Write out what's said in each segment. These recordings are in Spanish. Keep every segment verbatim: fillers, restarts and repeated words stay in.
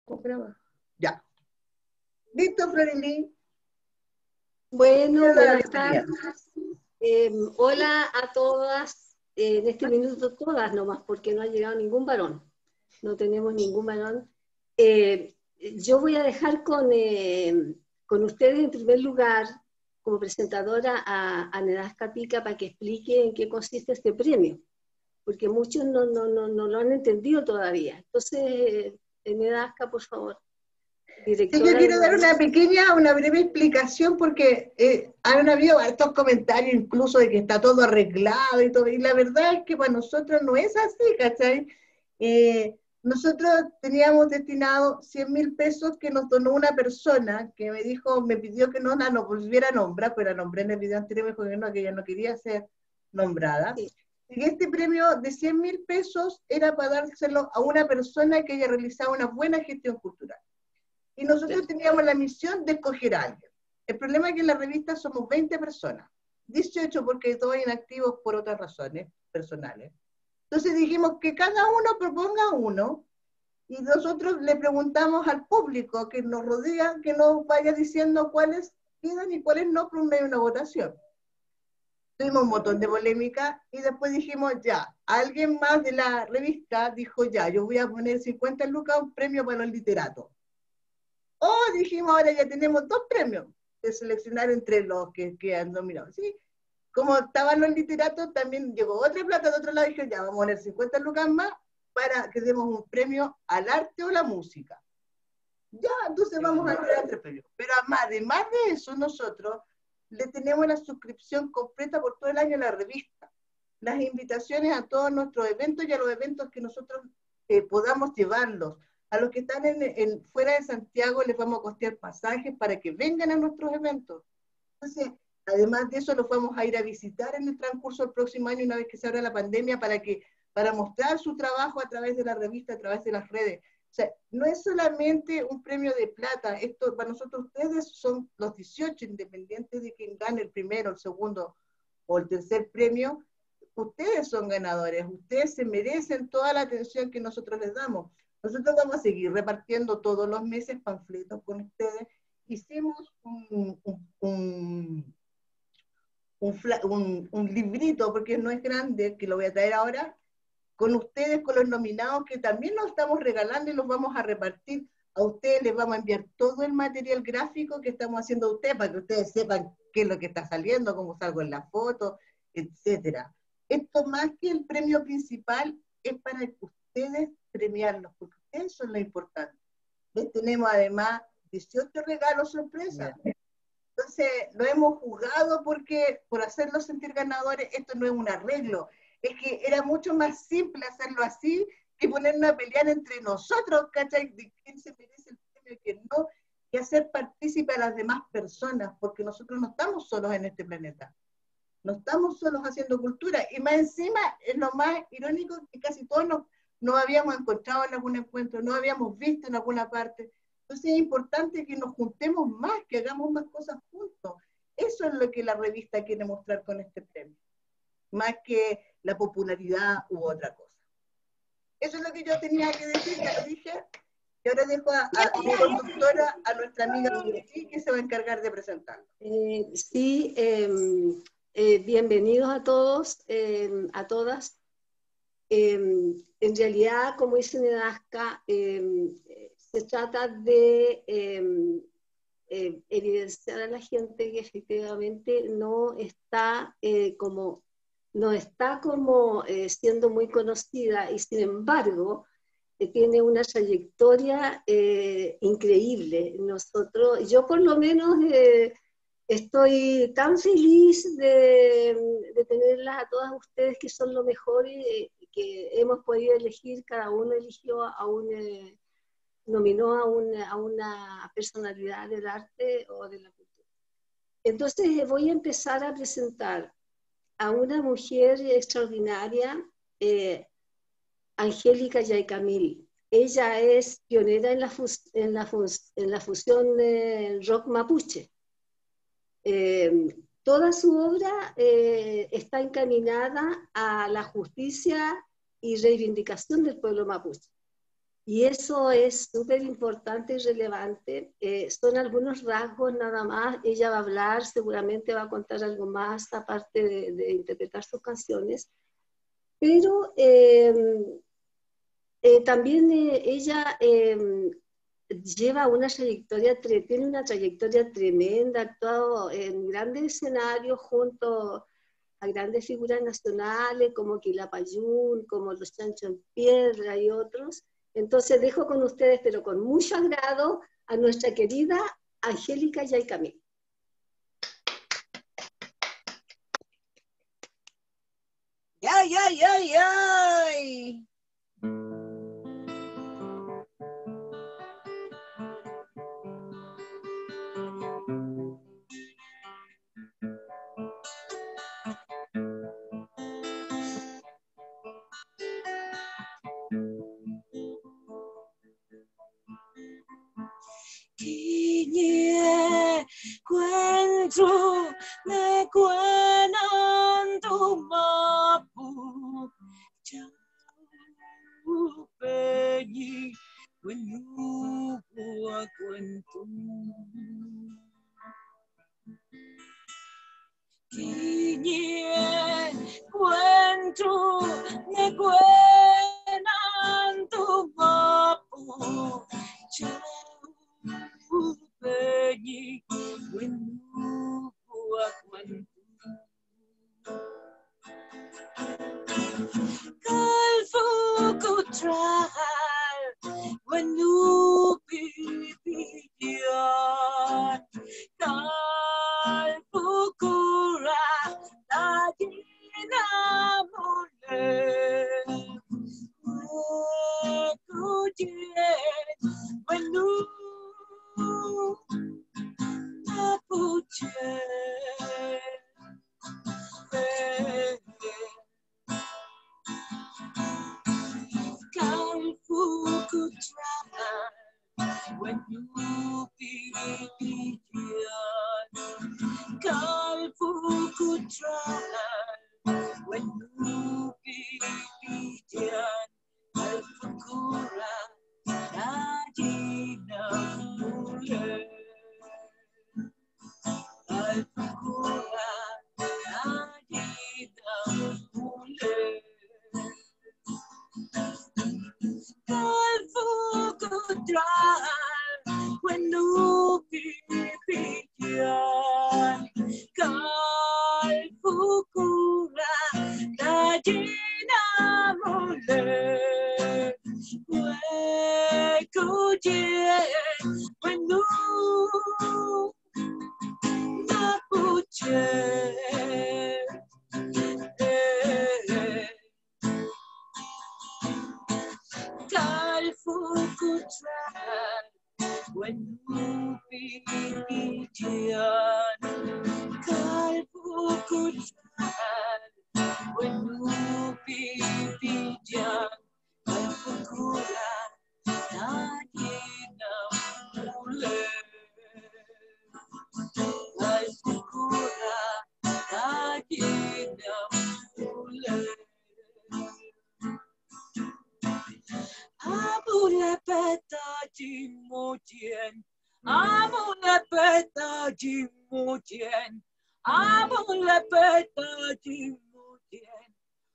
¿Cómo graba? Ya. ¿Listo, Florilín? Bueno, buenas tardes. Eh, hola a todas. Eh, en este minuto todas nomás, porque no ha llegado ningún varón. No tenemos ningún varón. Eh, yo voy a dejar con, eh, con ustedes en primer lugar, como presentadora, a, a Nedasca Pica para que explique en qué consiste este premio, porque muchos no, no, no, no lo han entendido todavía. Entonces, eh, Nedasca, por favor. Sí, yo quiero dar una pequeña, una breve explicación porque eh, han habido estos comentarios incluso de que está todo arreglado y todo, y la verdad es que para nosotros no es así, ¿cachai? Eh, nosotros teníamos destinado cien mil pesos que nos donó una persona que me dijo, me pidió que no la no volviera a nombrar, pero la nombré en el video anterior, me dijo que no, que ella no quería ser nombrada. Sí. Y este premio de cien mil pesos era para dárselo a una persona que haya realizado una buena gestión cultural. Y nosotros teníamos la misión de escoger a alguien. El problema es que en la revista somos veinte personas, dieciocho porque todos inactivos por otras razones personales. Entonces dijimos que cada uno proponga uno y nosotros le preguntamos al público que nos rodea que nos vaya diciendo cuáles quedan y cuáles no por medio de una votación. Tuvimos un montón de polémica y después dijimos ya, alguien más de la revista dijo ya, yo voy a poner cincuenta lucas, un premio para los literatos. Oh, dijimos, ahora ya tenemos dos premios de seleccionar entre los que, que han dominado. ¿Sí? Como estaban los literatos, también llegó otra plata de otro lado y dije, ya, vamos a poner cincuenta lucas más para que demos un premio al arte o la música. Ya, entonces vamos a entregar tres premios. Pero además de eso, nosotros le tenemos la suscripción completa por todo el año a la revista. Las invitaciones a todos nuestros eventos y a los eventos que nosotros eh, podamos llevarlos. A los que están en, en, fuera de Santiago les vamos a costear pasajes para que vengan a nuestros eventos. Entonces, además de eso, los vamos a ir a visitar en el transcurso del próximo año, una vez que se abra la pandemia, para, que, para mostrar su trabajo a través de la revista, a través de las redes. O sea, no es solamente un premio de plata, esto para nosotros ustedes son los dieciocho, independientes de quien gane el primero, el segundo o el tercer premio, ustedes son ganadores, ustedes se merecen toda la atención que nosotros les damos. Nosotros vamos a seguir repartiendo todos los meses panfletos con ustedes. Hicimos un, un, un, un, un, un librito, porque no es grande, que lo voy a traer ahora, con ustedes, con los nominados, que también los estamos regalando y los vamos a repartir. A ustedes les vamos a enviar todo el material gráfico que estamos haciendo a ustedes, para que ustedes sepan qué es lo que está saliendo, cómo salgo en la foto, etcétera. Esto más que el premio principal es para que ustedes premiarlos, porque ustedes son lo importante. Les tenemos además dieciocho regalos sorpresa. Entonces, lo hemos jugado porque, por hacerlos sentir ganadores, esto no es un arreglo. Es que era mucho más simple hacerlo así que ponernos a pelear entre nosotros, ¿cachai? De quién se merece el premio y quién no, y hacer partícipe a las demás personas, porque nosotros no estamos solos en este planeta. No estamos solos haciendo cultura. Y más encima, es lo más irónico que casi todos nos, nos habíamos encontrado en algún encuentro, no habíamos visto en alguna parte. Entonces es importante que nos juntemos más, que hagamos más cosas juntos. Eso es lo que la revista quiere mostrar con este premio, más que la popularidad u otra cosa. Eso es lo que yo tenía que decir, ya lo dije, y ahora dejo a, a mi conductora, a nuestra amiga Vicky, que se va a encargar de presentarlo. Eh, sí, eh, eh, bienvenidos a todos, eh, a todas. Eh, en realidad, como dice Nedasca, eh, se trata de eh, eh, evidenciar a la gente que efectivamente no está eh, como, no está como eh, siendo muy conocida y sin embargo eh, tiene una trayectoria eh, increíble. Nosotros, yo por lo menos eh, estoy tan feliz de, de tenerlas a todas ustedes que son lo mejor y que hemos podido elegir, cada uno eligió a un... Eh, nominó a una, a una personalidad del arte o de la cultura. Entonces voy a empezar a presentar a una mujer extraordinaria, eh, Angélica Yaicamil. Ella es pionera en la, fus en la, fus en la fusión eh, rock mapuche. Eh, toda su obra eh, está encaminada a la justicia y reivindicación del pueblo mapuche. Y eso es súper importante y relevante. Eh, son algunos rasgos nada más. Ella va a hablar, seguramente va a contar algo más, aparte de, de interpretar sus canciones. Pero eh, eh, también eh, ella eh, lleva una trayectoria, tiene una trayectoria tremenda, ha actuado en grandes escenarios junto a grandes figuras nacionales como Quilapayún, como Los Chancho en Piedra y otros. Entonces dejo con ustedes, pero con mucho agrado, a nuestra querida Angélica Yaicamil. ¡Ay, ay, ay, ay! Kinyie kwentu nekwenantu mapu jauh pergi menyubuh kwentu Kinyie kwentu nekwenantu mapu jauh pergi menyubuh kwentu Kalfuku tral menupi pikiran Kalfuku ra lagi namule Aku jen menu aku jen Kalfuku tral menupi pikiran Kalfuku tral menupi pikiran Kalfuku ra najina mule Kalfuku ra najina mule Kalfuku tral menupi pikiran Kalfuku ra najina mule Kuku menu napuche Kalfuku tral menupi pikiran Kalfuku tral menupi pikiran Kalfuku ra najina mule Kalfuku ra najina mule Amule peta jimujien Amule peta jimujien Amule peta jimujien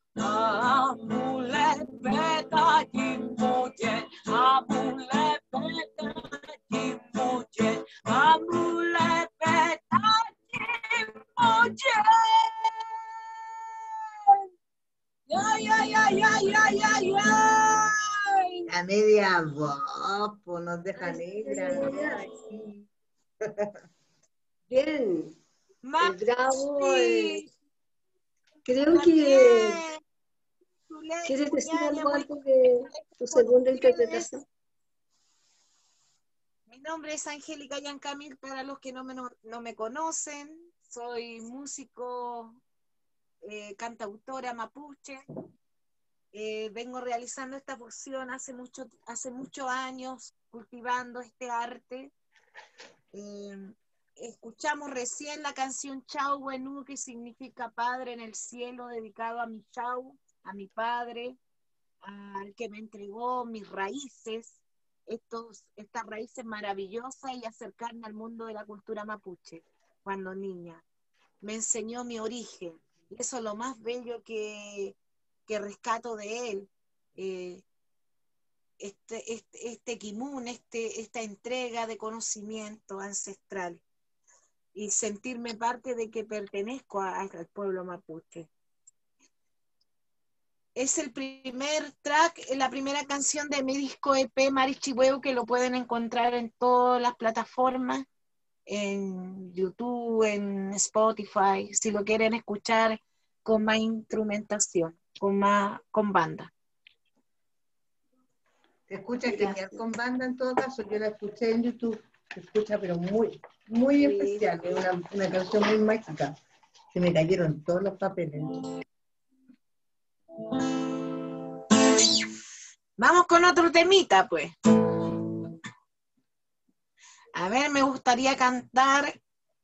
Amule peta jimujien Amule peta jimujien Amule peta jimujien Ay, ay, ay, ay, ay, ay, ay. A media voz, pues nos deja negra. Bien, Más bravo. Eh, sí. creo que quieres decir algo antes de tu segunda interpretación. Mi nombre es Angélica Yaicamil, para los que no me, no, no me conocen. Soy músico, eh, cantautora mapuche. Eh, vengo realizando esta fusión hace mucho, hace muchos años, cultivando este arte. Eh, escuchamos recién la canción Chau Wenú, que significa Padre en el cielo, dedicado a mi Chau, a mi padre, al que me entregó mis raíces, estos, estas raíces maravillosas, y acercarme al mundo de la cultura mapuche cuando niña. Me enseñó mi origen, y eso es lo más bello que, que rescato de él. Eh, este, este, este kimun, este, esta entrega de conocimiento ancestral, y sentirme parte de que pertenezco a, al pueblo mapuche. Es el primer track, la primera canción de mi disco E P Marichihueu, que lo pueden encontrar en todas las plataformas, en YouTube, en Spotify, si lo quieren escuchar con más instrumentación, con más, con banda. Se escucha genial con banda en todo caso, yo la escuché en YouTube, se escucha pero muy, muy especial, es una, una canción muy mágica, se me cayeron todos los papeles. Vamos con otro temita, pues. A ver, me gustaría cantar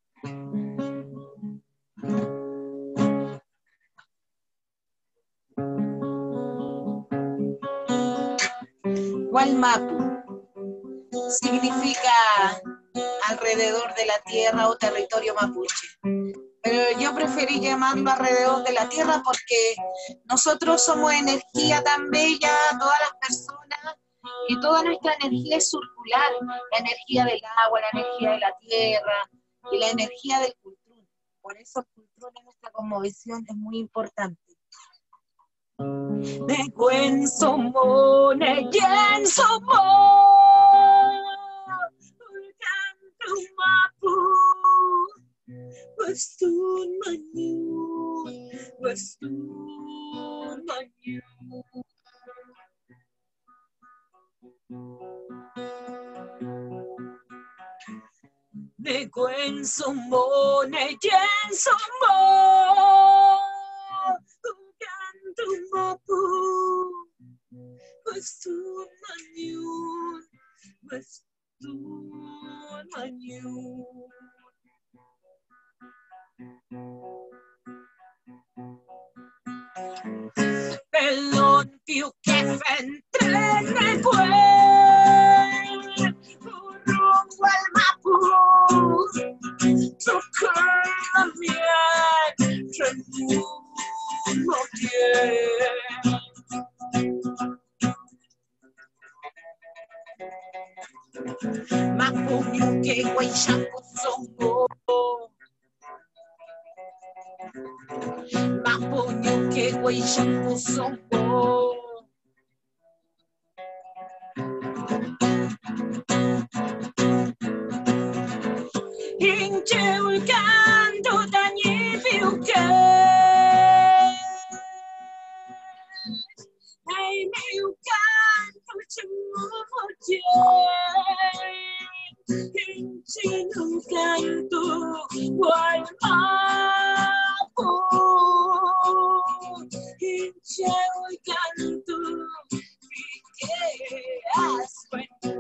Gualmapu. Significa alrededor de la tierra o territorio mapuche. Pero yo preferí llamarlo alrededor de la tierra porque nosotros somos energía tan bella, todas las personas, y toda nuestra energía es circular, la energía del agua, la energía de la tierra y la energía del cultrún. Por eso el cultrún en nuestra cosmovisión es muy importante. De cuen somone yen somo canto mapu wastun manyu wastun manyu. De cuen somone yen somo canto mapu wastun manyu wastun manyu. Pelon più che fentrene quel rumbo al mapu tocca la mia tremulo mapu più che quei shampoo songo mapu più che quei shampoo songo. Ince il canto d'ogni più che e il mio canto ci muove. Ince il canto qual mapo ince il canto che aspetto.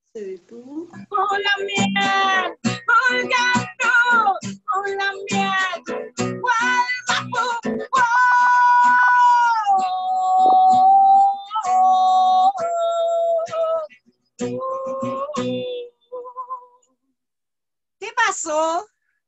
se detuvo. Hola miel, hola no, hola miel, gualmapu, ¿qué pasó?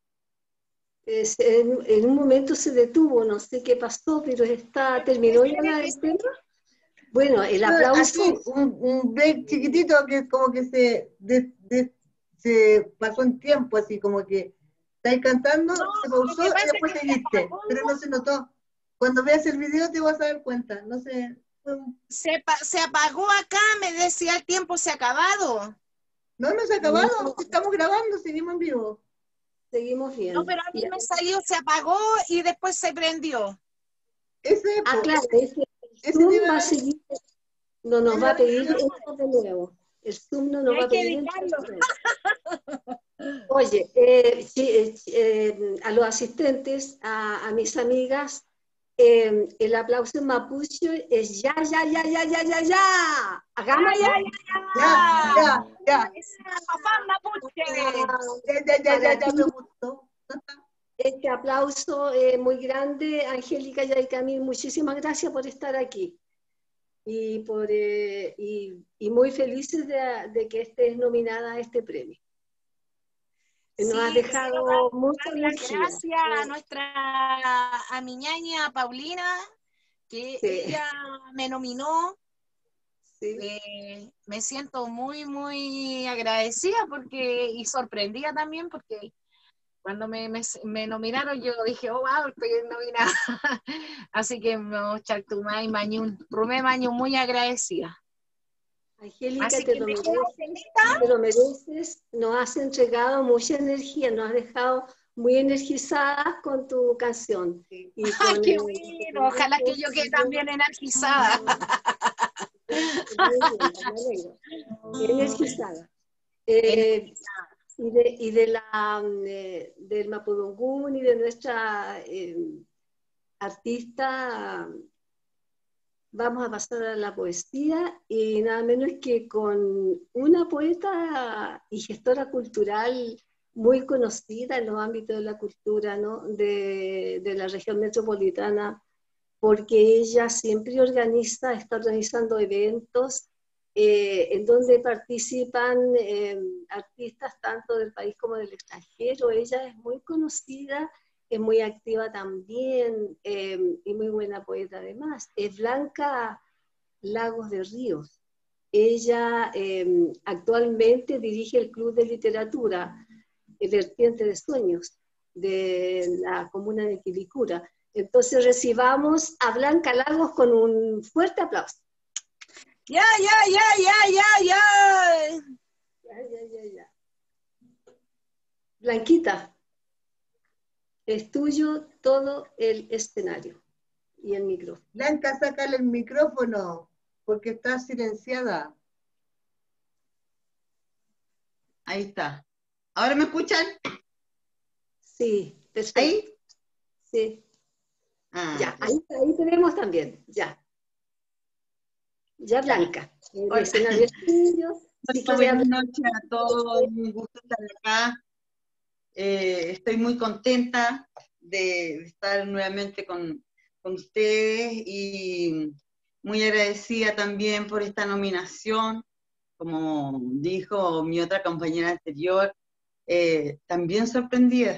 Es- en, en un momento se detuvo, no sé qué pasó, pero está, terminó ya la el tema. Bueno, el aplauso. Así, un, un break chiquitito que como que se, de, de, se pasó en tiempo, así como que estáis cantando, No, se lo pausó que y pasa es después que se seguiste, apagó, pero no se notó. Cuando veas el video te vas a dar cuenta, no sé. fue un- se, pa- se apagó acá, me decía el tiempo se ha acabado. No, no se ha acabado, estamos grabando, seguimos en vivo. Seguimos bien. No, pero a mí Ya. me salió, se apagó y después se prendió. Ese, Ah, po, claro, ese, ese ese te Zoom iba va a a dar- seguir, no te nos iba va a a pedir decir. entrar de nuevo. El Zoom no Y nos va hay a que pedir entrar editarlo. de nuevo. Oye, eh, sí, eh, eh, a los asistentes, a, a mis amigas, eh, el aplauso en mapuche es ya, ya, ya, ya, ya, ya, ya. Hagámoslo. ¡Ay, ay, Ya, ay! ya, ya, ¡Papá mapuche! ya, ya, ya, Para ya, ya ti, me gustó. este aplauso eh, muy grande, Angélica Yaicamil, muchísimas gracias por estar aquí. Y, por, eh, y, y muy felices de, de que estés nominada a este premio. Nos Sí, has quiero dejado dar, mucha dar las energía. gracias a nuestra, a mi ñaña Paulina, que Sí, ella me nominó. sí. Eh, me siento muy, muy agradecida porque, y sorprendida también porque cuando me, me, me nominaron yo dije, oh, wow, estoy nominada. Así que me Chaltumay, Mañún, Rumé Mañún, muy agradecida. Angélica, Así te que lo me quedo mereces, feliz. te lo mereces, nos has entregado mucha energía, nos has dejado muy energizadas con tu canción. Y Ay, con qué el, bueno, ojalá que yo quede también energizada. Muy bien, me alegro. Energizada. Eh, y de, y de la, eh, del Mapudungún y de nuestra eh, artista, vamos a pasar a la poesía y nada menos que con una poeta y gestora cultural muy conocida en los ámbitos de la cultura, ¿no? de, de la región metropolitana, porque ella siempre organiza, está organizando eventos eh, en donde participan eh, artistas tanto del país como del extranjero. Ella es muy conocida, es muy activa también eh, y muy buena poeta además. Es Blanca Lagos de Ríos. Ella eh, actualmente dirige el Club de Literatura, el Vertiente de Sueños, de la comuna de Quilicura. Entonces recibamos a Blanca Lagos con un fuerte aplauso. Ya, ya, ya, ya, ya, ya. Ya, ya, ya, ya. Blanquita, es tuyo todo el escenario y el micrófono. Blanca, sácale el micrófono, porque está silenciada. Ahí está. ¿Ahora me escuchan? Sí, perfecto. ¿Ahí? Sí. Ah, Ya, ahí, ahí tenemos también, ya. Ya, Blanca. El Hola. escenario es tuyo. Si quiere Buenas hablar. noches a todos, un gusto estar acá. Eh, estoy muy contenta de estar nuevamente con, con ustedes y muy agradecida también por esta nominación. Como dijo mi otra compañera anterior, eh, también sorprendida,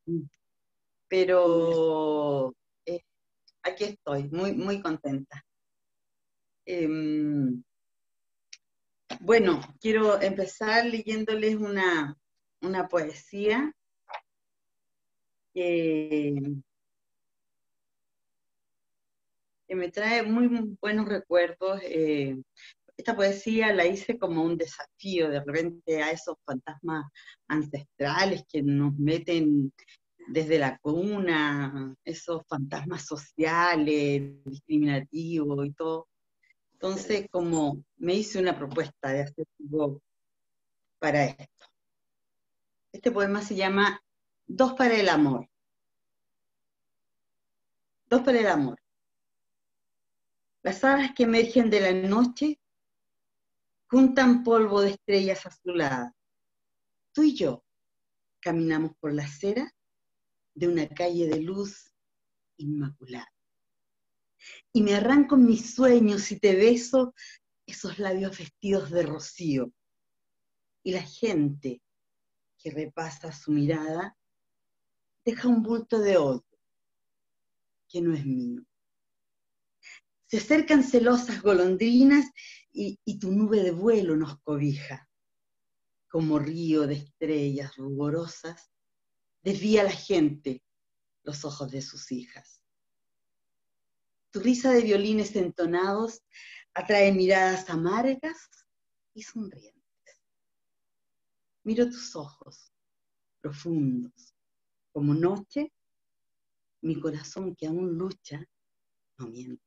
pero eh, aquí estoy, muy, muy contenta. Eh, bueno, quiero empezar leyéndoles una, una poesía que, que me trae muy buenos recuerdos. Eh, esta poesía la hice como un desafío de repente a esos fantasmas ancestrales que nos meten desde la cuna, esos fantasmas sociales, discriminativos y todo. Entonces, como me hice una propuesta de hacer algo para esto. Este poema se llama Dos para el amor. Dos para el amor. Las hadas que emergen de la noche juntan polvo de estrellas azuladas. Tú y yo caminamos por la acera de una calle de luz inmaculada. Y me arranco en mis sueños y te beso esos labios vestidos de rocío. Y la gente que repasa su mirada deja un bulto de odio que no es mío. Se acercan celosas golondrinas y, y tu nube de vuelo nos cobija. Como río de estrellas ruborosas, desvía la gente los ojos de sus hijas. Tu risa de violines entonados atrae miradas amargas y sonrientes. Miro tus ojos, profundos, como noche, mi corazón que aún lucha, no miente.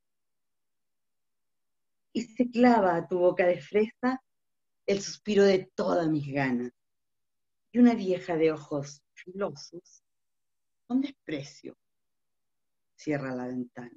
Y se clava a tu boca de fresa el suspiro de todas mis ganas. Y una vieja de ojos filosos, con desprecio, cierra la ventana.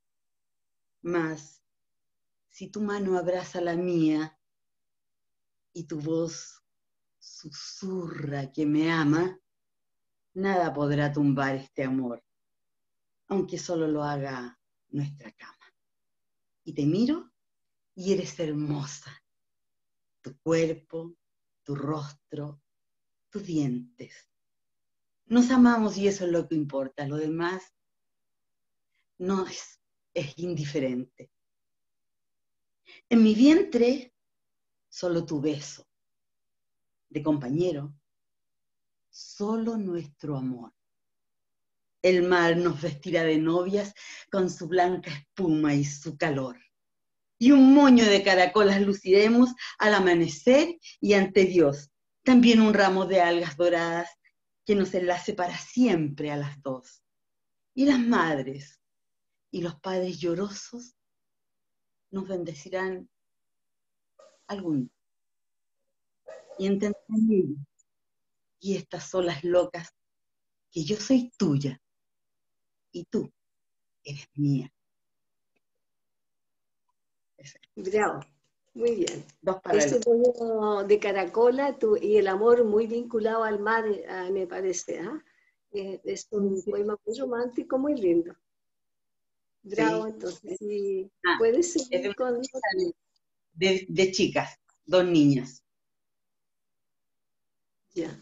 Mas, si tu mano abraza la mía y tu voz susurra que me ama, nada podrá tumbar este amor, aunque solo lo haga nuestra cama. Y te miro y eres hermosa. Tu cuerpo, tu rostro, tus dientes. Nos amamos y eso es lo que importa. Lo demás no es, es indiferente. En mi vientre, solo tu beso. De compañero, solo nuestro amor. El mar nos vestirá de novias con su blanca espuma y su calor. Y un moño de caracolas luciremos al amanecer y ante Dios. También un ramo de algas doradas que nos enlace para siempre a las dos. Y las madres y los padres llorosos nos bendecirán algún día. Y entenderán ellos y estas olas locas que yo soy tuya y tú eres mía. Bravo, muy bien. Dos para Este poema de Caracola tu, y el amor muy vinculado al mar, eh, me parece. ¿eh? Eh, es un sí. poema muy romántico, muy lindo. Bravo, sí. Entonces, sí, ah, puedes seguir de, con... De, de chicas, dos niñas. Ya.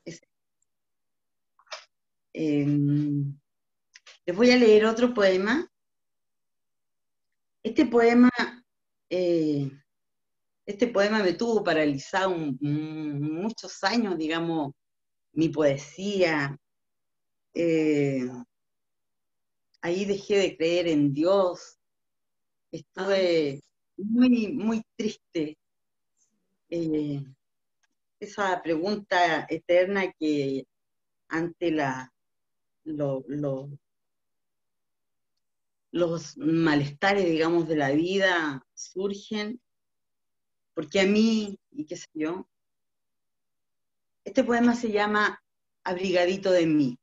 Eh, les voy a leer otro poema. Este poema, eh, este poema me tuvo paralizado un, un, muchos años, digamos, mi poesía. Eh, ahí dejé de creer en Dios. Estuve ah. muy, muy triste. Eh, esa pregunta eterna que ante la Lo, lo, los malestares, digamos, de la vida surgen, porque a mí, y qué sé yo, este poema se llama Abrigadito de mí.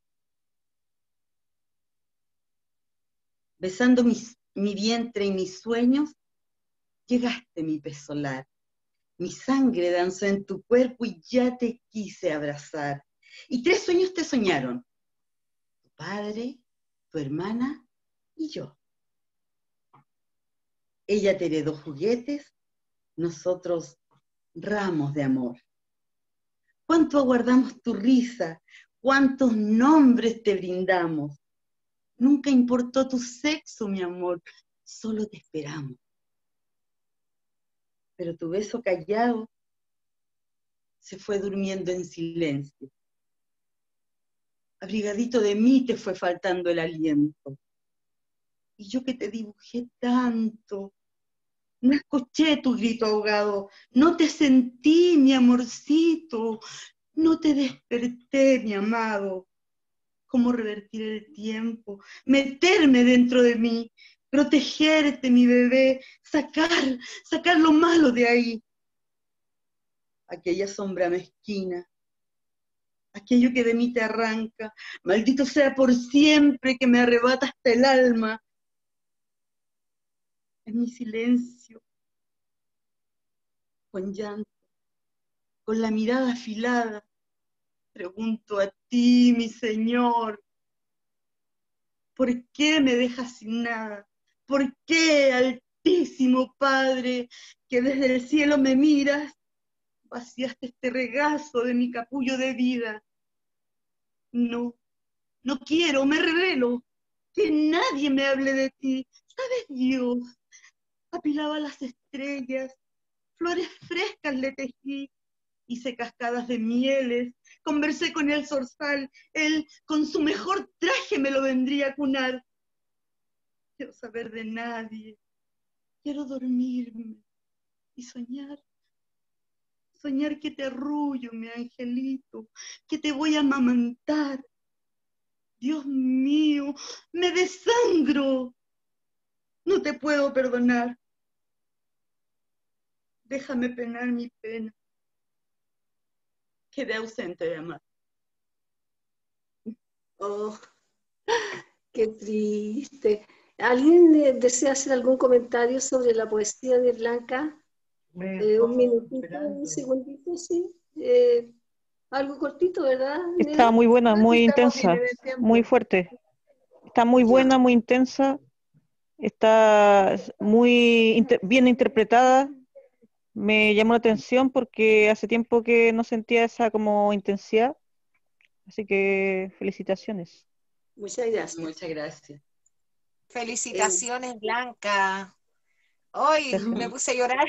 Besando mis, mi vientre y mis sueños, llegaste mi pez solar. Mi sangre danzó en tu cuerpo y ya te quise abrazar. Y tres sueños te soñaron. Tu padre, tu hermana y yo. Ella te heredó juguetes, nosotros ramos de amor. Cuánto aguardamos tu risa, cuántos nombres te brindamos. Nunca importó tu sexo, mi amor, solo te esperamos. Pero tu beso callado se fue durmiendo en silencio. Abrigadito de mí te fue faltando el aliento. Y yo que te dibujé tanto, no escuché tu grito ahogado, no te sentí, mi amorcito, no te desperté, mi amado. ¿Cómo revertir el tiempo? Meterme dentro de mí, protegerte, mi bebé, sacar, sacar lo malo de ahí. Aquella sombra mezquina, aquello que de mí te arranca, maldito sea por siempre que me arrebata hasta el alma. En mi silencio, con llanto, con la mirada afilada, pregunto a ti, mi Señor, ¿por qué me dejas sin nada? ¿Por qué, Altísimo Padre, que desde el cielo me miras, vaciaste este regazo de mi capullo de vida? No, no quiero, me revelo, que nadie me hable de ti. ¿Sabes, Dios? Apilaba las estrellas, flores frescas le tejí, hice cascadas de mieles, conversé con el zorzal, él con su mejor traje me lo vendría a cunar. Quiero saber de nadie, quiero dormirme y soñar, soñar que te arrullo, mi angelito, que te voy a amamantar. Dios mío, me desangro, no te puedo perdonar. Déjame penar mi pena. Quedé ausente de amar. Oh, qué triste. ¿Alguien eh, desea hacer algún comentario sobre la poesía de Blanca? Eh, un minutito, un segundito, sí. Eh, algo cortito, ¿verdad? Está Neda? muy buena, muy Estamos bien intensa, en el tiempo. muy fuerte. Está muy Ya. buena, muy intensa. Está muy inter- bien interpretada. Me llamó la atención porque hace tiempo que no sentía esa como intensidad. Así que felicitaciones. Muchas gracias. Muchas gracias. Felicitaciones, Blanca. Hoy Gracias. me puse a llorar.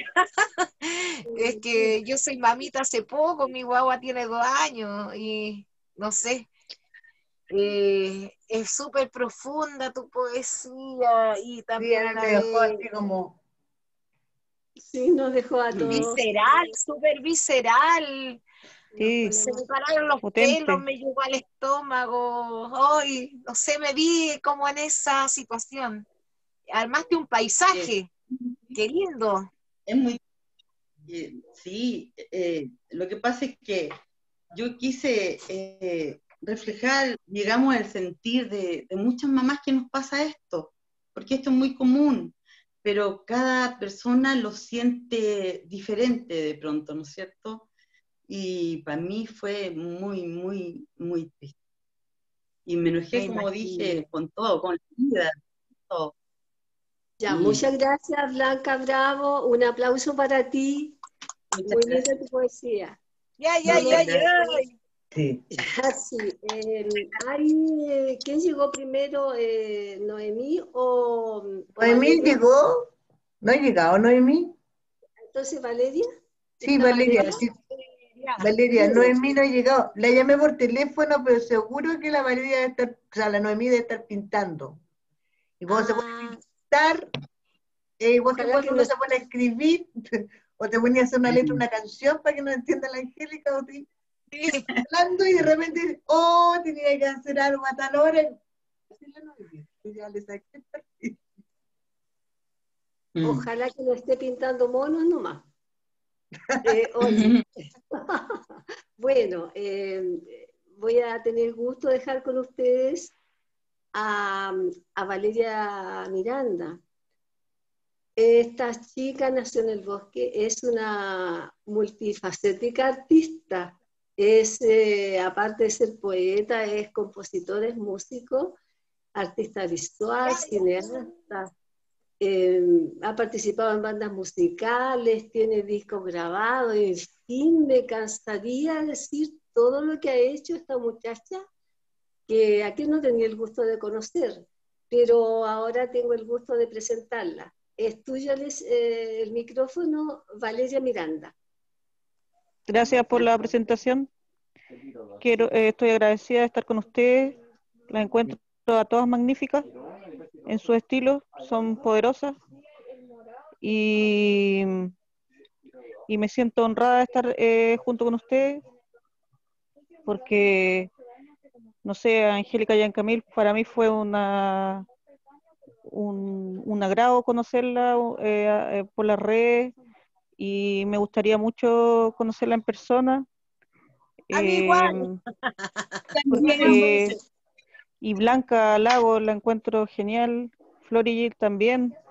Es que yo soy mamita hace poco, mi guagua tiene dos años y no sé, eh, es súper profunda tu poesía y Sí, también él la me dejó de así como, Sí, nos dejó a todos. visceral, súper visceral. Sí, Se me pararon los potente. pelos, me llegó al estómago. Hoy, no sé, me vi como en esa situación. Armaste un paisaje, qué lindo. Es muy, eh, sí, eh, lo que pasa es que yo quise eh, reflejar, digamos, el sentir de, de muchas mamás que nos pasa esto, porque esto es muy común, pero cada persona lo siente diferente de pronto, ¿no es cierto? Y para mí fue muy, muy, muy triste. Y me enojé, Me como imagino. dije, con todo, con la vida, todo. Ya, Y- muchas gracias, Blanca Bravo. Un aplauso para ti. Muchas Muy gracias. linda tu poesía. Ya, ya, Vamos, ya, ya. sí. sí. Eh, hay, eh, ¿quién llegó primero, eh, Noemí o, o Noemí Valeria? llegó, ¿no ha llegado Noemí? Entonces, ¿Valeria? Sí, ¿Está Valeria, Valeria? sí. Ya. Valeria, Bueno, Noemí no ha llegado. La llamé por teléfono, pero seguro que la Valeria debe estar, o sea, la Noemí debe estar pintando. Y cuando se pone a ah, pintar, eh, igual que ojalá que cuando no uno se pone a escribir, o te ponía a hacer una letra, una canción para que no entienda la Angélica, o te Sí. hablando y de repente, oh, tenía que hacer algo a tal hora. Así la Noemí, y ya le saqué el perfil. Mm. Ojalá que no esté pintando monos nomás. Eh, oye, bueno, eh, voy a tener gusto de dejar con ustedes a, a Valeria Miranda. Esta chica nació en el bosque, es una multifacética artista. Es, eh, aparte de ser poeta, es compositor, es músico, artista visual, cineasta. Eh, ha participado en bandas musicales, tiene discos grabados, en fin, me cansaría decir todo lo que ha hecho esta muchacha, que aquí no tenía el gusto de conocer, pero ahora tengo el gusto de presentarla. Es tuyo les, eh, el micrófono, Valeria Miranda. Gracias por la presentación. Quiero, eh, estoy agradecida de estar con ustedes. Las encuentro a todas magníficas en su estilo, son poderosas y, y me siento honrada de estar eh, junto con ustedes porque, no sé, Angélica Yancamil para mí fue una un, un agrado conocerla eh, eh, por las redes y me gustaría mucho conocerla en persona. A mí Eh, igual. porque, y Blanca Lago la encuentro genial, Flori también,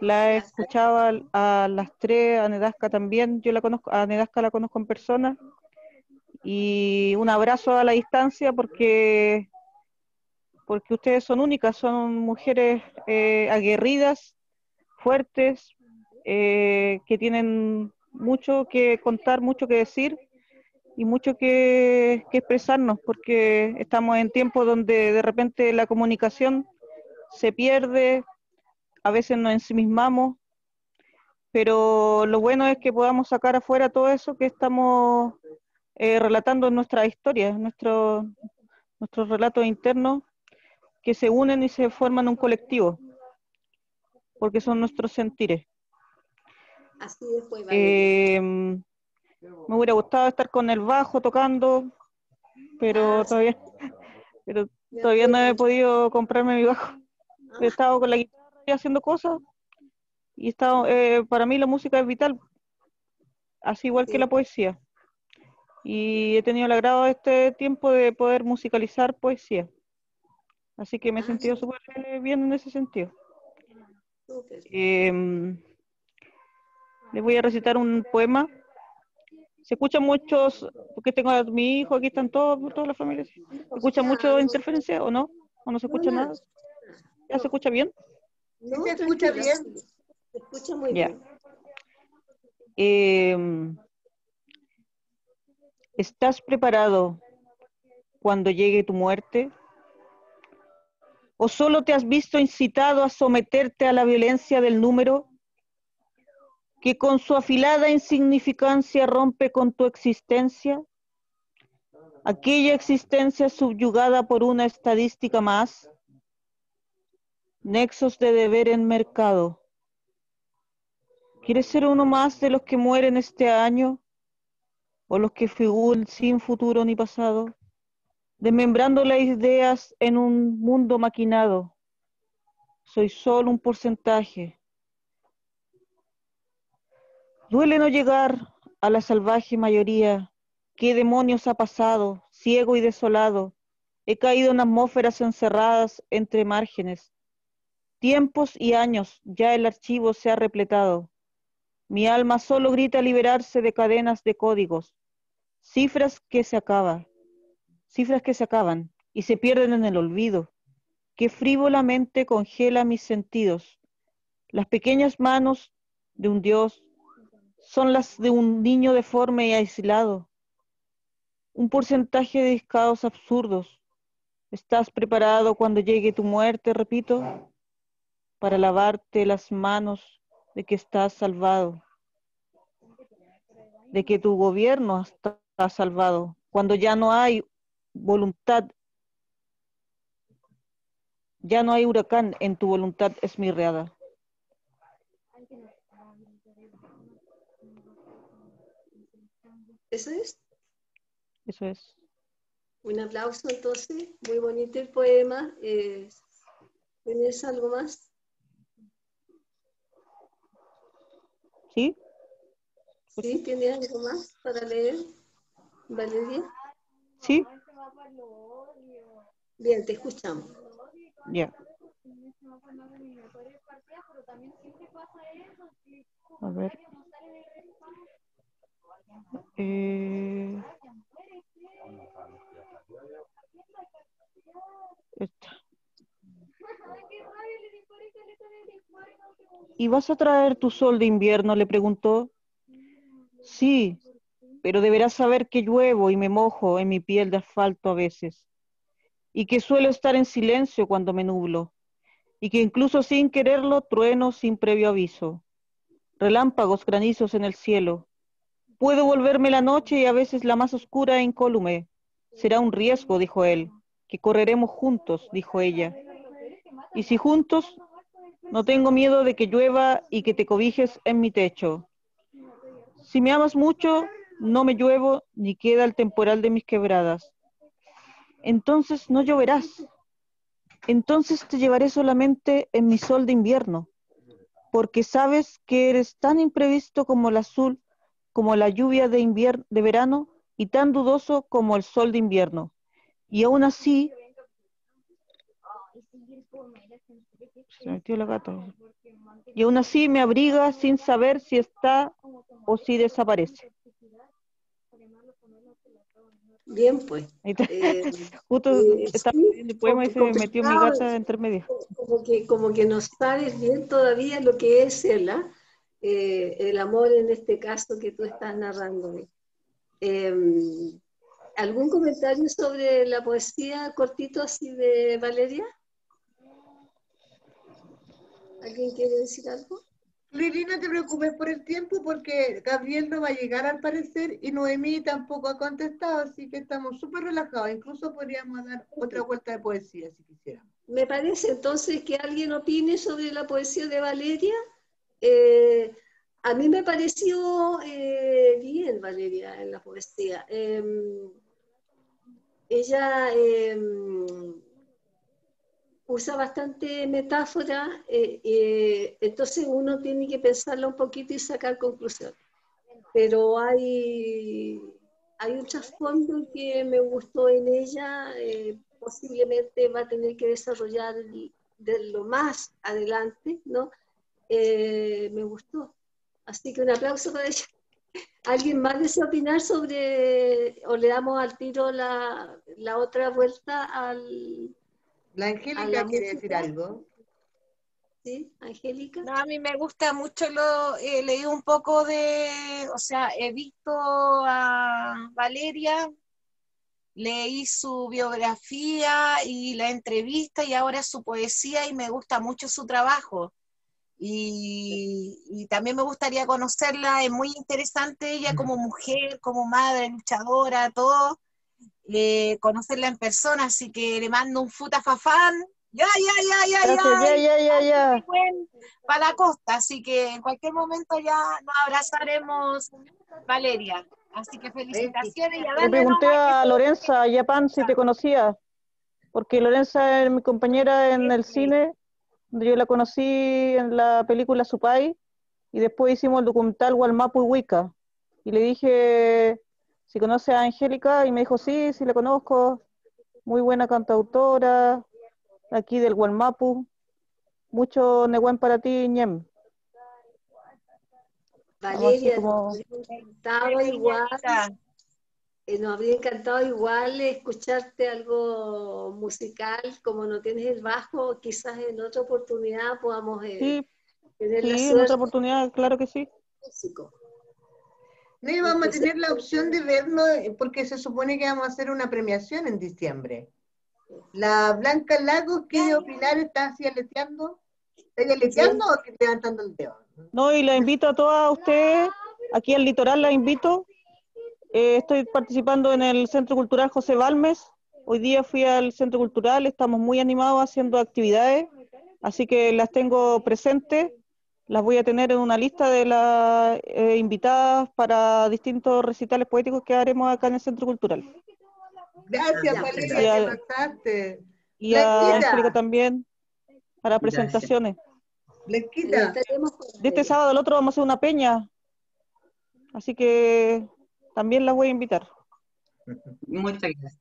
La he escuchado a, a las tres, a Nedasca también, yo la conozco, a Nedasca la conozco en persona, y un abrazo a la distancia porque, porque ustedes son únicas, son mujeres eh, aguerridas, fuertes, eh, que tienen mucho que contar, mucho que decir y mucho que, que expresarnos, porque estamos en tiempos donde de repente la comunicación se pierde, a veces nos ensimismamos, pero lo bueno es que podamos sacar afuera todo eso que estamos eh, relatando en nuestra historia, nuestro, nuestros relatos internos que se unen y se forman un colectivo, porque son nuestros sentires. Así es, pues, Valeria. Eh, me hubiera gustado estar con el bajo tocando, pero Ah, todavía, pero me todavía no he acuerdo. podido comprarme mi bajo. He Ah, estado con la guitarra y haciendo cosas, y he estado, eh, para mí la música es vital, así igual que sí. la poesía. Y he tenido el agrado de este tiempo de poder musicalizar poesía. Así que me he Ah, sentido súper bien en ese sentido. súper. Eh, les voy a recitar un poema. Se escuchan muchos, porque tengo a mi hijo, aquí están todos, todas las familias. ¿Se escucha Ya, mucho no, interferencia o no? ¿O no se no, escucha nada. nada? ¿Ya se No, escucha bien? ¿Sí no, se escucha tranquila, bien? sí. Se escucha muy Ya. bien. Eh, ¿estás preparado cuando llegue tu muerte? ¿O solo te has visto incitado a someterte a la violencia del número, que con su afilada insignificancia rompe con tu existencia? Aquella existencia subyugada por una estadística más, nexos de deber en mercado. ¿Quieres ser uno más de los que mueren este año? ¿O los que figuran sin futuro ni pasado? Desmembrando las ideas en un mundo maquinado. Soy solo un porcentaje. Duele no llegar a la salvaje mayoría. ¿Qué demonios ha pasado? Ciego y desolado. He caído en atmósferas encerradas entre márgenes. Tiempos y años, ya el archivo se ha repletado. Mi alma solo grita liberarse de cadenas de códigos. Cifras que se acaban. Cifras que se acaban y se pierden en el olvido, que frívolamente congela mis sentidos. Las pequeñas manos de un dios son las de un niño deforme y aislado. Un porcentaje de discados absurdos. ¿Estás preparado cuando llegue tu muerte, repito, para lavarte las manos de que estás salvado, de que tu gobierno está salvado, cuando ya no hay voluntad, ya no hay huracán en tu voluntad esmirreada? ¿Eso es? Eso es. Un aplauso entonces, muy bonito el poema. Eh, ¿Tienes algo más? ¿Sí? ¿Sí? ¿Tienes algo más para leer, Valeria? ¿Sí? Bien, te escuchamos. Ya. A ver. Eh... Esta. ¿Y vas a traer tu sol de invierno?, le preguntó. Sí, pero deberás saber que lluevo y me mojo en mi piel de asfalto a veces, y que suelo estar en silencio cuando me nublo, y que incluso sin quererlo trueno sin previo aviso. Relámpagos, granizos en el cielo. Puedo volverme la noche y a veces la más oscura e incólume. Será un riesgo, dijo él, que correremos juntos, dijo ella. Y si juntos, no tengo miedo de que llueva y que te cobijes en mi techo. Si me amas mucho, no me lluevo ni queda el temporal de mis quebradas. Entonces no lloverás. Entonces te llevaré solamente en mi sol de invierno, porque sabes que eres tan imprevisto como el azul, como la lluvia de invier- de verano, y tan dudoso como el sol de invierno. Y aún así, Se metió la gata. Y aún así me abriga sin saber si está o si desaparece. Bien, pues. Ahí está. Eh, Justo eh, estaba sí, leyendo el poema y se me metió mi complicado, gata entre medio. como que, como que no sabes bien todavía lo que es el, ¿ah? eh, el amor en este caso que tú estás narrando. Eh, ¿Algún comentario sobre la poesía cortito así de Valeria? ¿Alguien quiere decir algo? Lili, no te preocupes por el tiempo porque Gabriel no va a llegar al parecer y Noemí tampoco ha contestado, así que estamos súper relajados. Incluso podríamos dar otra vuelta de poesía si quisiéramos. Me parece entonces que alguien opine sobre la poesía de Valeria. Eh, a mí me pareció eh, bien Valeria en la poesía. Eh, ella eh, usa bastante metáfora, eh, eh, entonces uno tiene que pensarla un poquito y sacar conclusiones. Pero hay, hay un trasfondo que me gustó en ella, eh, posiblemente va a tener que desarrollar de lo más adelante, ¿no? Eh, me gustó. Así que un aplauso para ella. ¿Alguien más desea opinar sobre, o le damos al tiro la, la otra vuelta al, La a Angélica la quiere música? decir algo. ¿Sí, Angélica? No, a mí me gusta mucho, lo he leído un poco de, o sea, he visto a Valeria, leí su biografía y la entrevista y ahora su poesía y me gusta mucho su trabajo. Y, y también me gustaría conocerla, es muy interesante ella como mujer, como madre, luchadora, todo, eh, conocerla en persona, así que le mando un futafafán, ya, ya, ya, ya, Gracias, ya, ya, ya, ya. para la costa, así que en cualquier momento ya nos abrazaremos, Valeria. Así que felicitaciones y a Le darle pregunté nomás que a todo- Lorenza Yapan si te conocía, porque Lorenza es mi compañera en el cine, donde yo la conocí en la película Supay, y después hicimos el documental Gualmapu y Wicca. Y le dije si conoce a Angélica, y me dijo sí, sí la conozco, muy buena cantautora, aquí del Gualmapu, mucho Nehuen para ti, Ñem. Vamos así Valeria, nos como... habría encantado igual, eh, nos habría encantado igual escucharte algo musical, como no tienes el bajo, quizás en otra oportunidad podamos eh, Sí, tener la sí, en otra suerte oportunidad, claro que sí. de músico. No, y vamos a tener la opción de verlo porque se supone que vamos a hacer una premiación en diciembre. La Blanca Lagos, ¿qué opinar? ¿Está así aleteando? ¿Está aleteando o que levantando el dedo? No, y la invito a todas ustedes, aquí al litoral la invito. Eh, estoy participando en el Centro Cultural José Balmes. Hoy día fui al Centro Cultural, estamos muy animados haciendo actividades, así que las tengo presentes. Las voy a tener en una lista de las eh, invitadas para distintos recitales poéticos que haremos acá en el Centro Cultural. Gracias, Ya, Valeria, Y a, te pasaste. y a Angélica Blanquita, también para Gracias. presentaciones. Ahí Blanquita, estaremos con De este Valeria. sábado al otro vamos a hacer una peña, así que también las voy a invitar. Muchas gracias.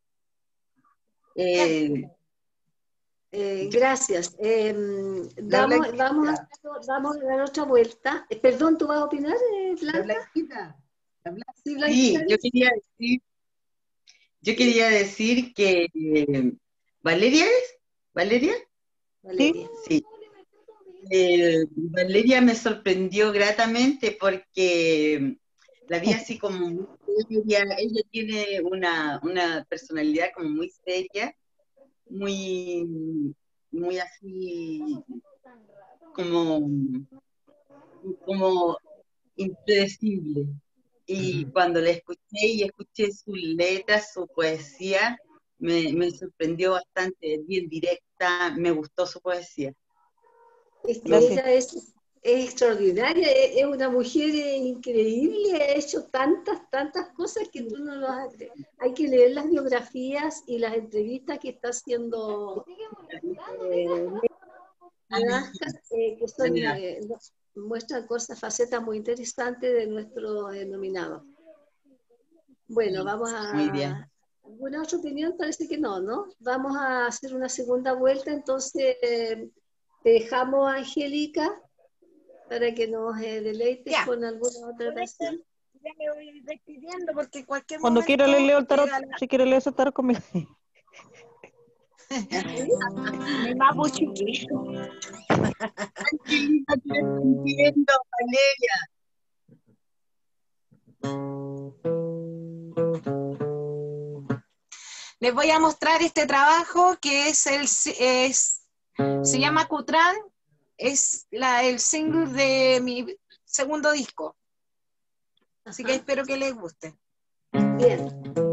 Eh, Eh, gracias. Eh, la damos, Blanquita, vamos, a, vamos a dar otra vuelta. Eh, perdón, ¿tú vas a opinar, eh, la Blanca? Blanquita, la Blanquita. Sí, Blanquita. sí, yo quería decir, yo quería decir que eh, ¿Valeria es? ¿Valeria? Valeria. Sí. Eh, Valeria me sorprendió gratamente porque la vi así como muy seria. Ella tiene una, una personalidad como muy seria, muy, muy así como, como impredecible. Y Ujú. cuando la escuché y escuché sus letras, su poesía, me, me sorprendió bastante, bien directa, me gustó su poesía. Es que Gracias. ella es, es extraordinaria, es, es una mujer eh, increíble, ha hecho tantas, tantas cosas que tú no lo vas a creer. Hay que leer las biografías y las entrevistas que está haciendo eh, Nazca, eh, que son, eh, muestran cosas, facetas muy interesantes de nuestro denominado. Bueno, vamos Muy bien. a... ¿Alguna otra opinión? Parece que no, ¿no? Vamos a hacer una segunda vuelta, entonces... Eh, te dejamos, Angélica, para que nos eh, deleites Ya. con alguna otra Con esto canción. ya me voy despidiendo porque en cualquier Cuando momento quiera le leo el tarot, llega la- si quiere leer ese tarot conmigo. mi mapuchuki. Qué linda que estoy viendo, Valeria. Les voy a mostrar este trabajo que es el es, se llama Cutran, es la, el single de mi segundo disco. Así que Ajá. espero que les guste. Bien.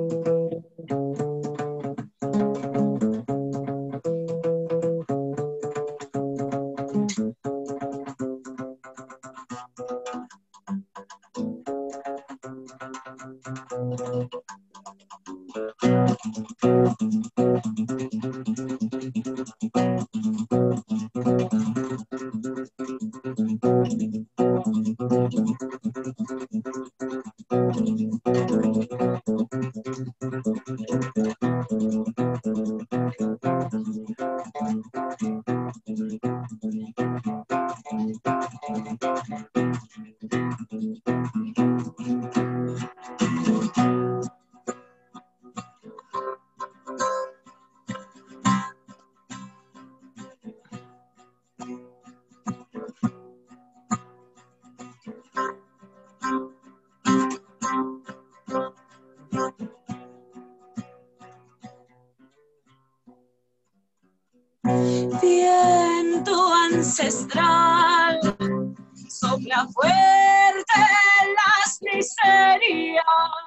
Viento ancestral, sopla fuerte las miserias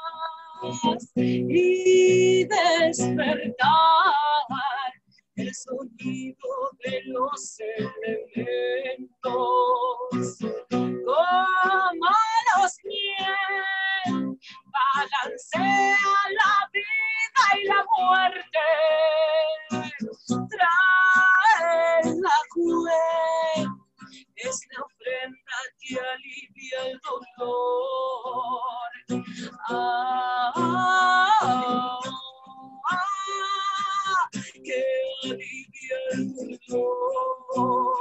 y despertar el sonido de los elementos. Como los miel, balancea la vida y la muerte. Trae la cue, es la ofrenda que alivia el dolor. Ah, ah, ah, que alivia el dolor.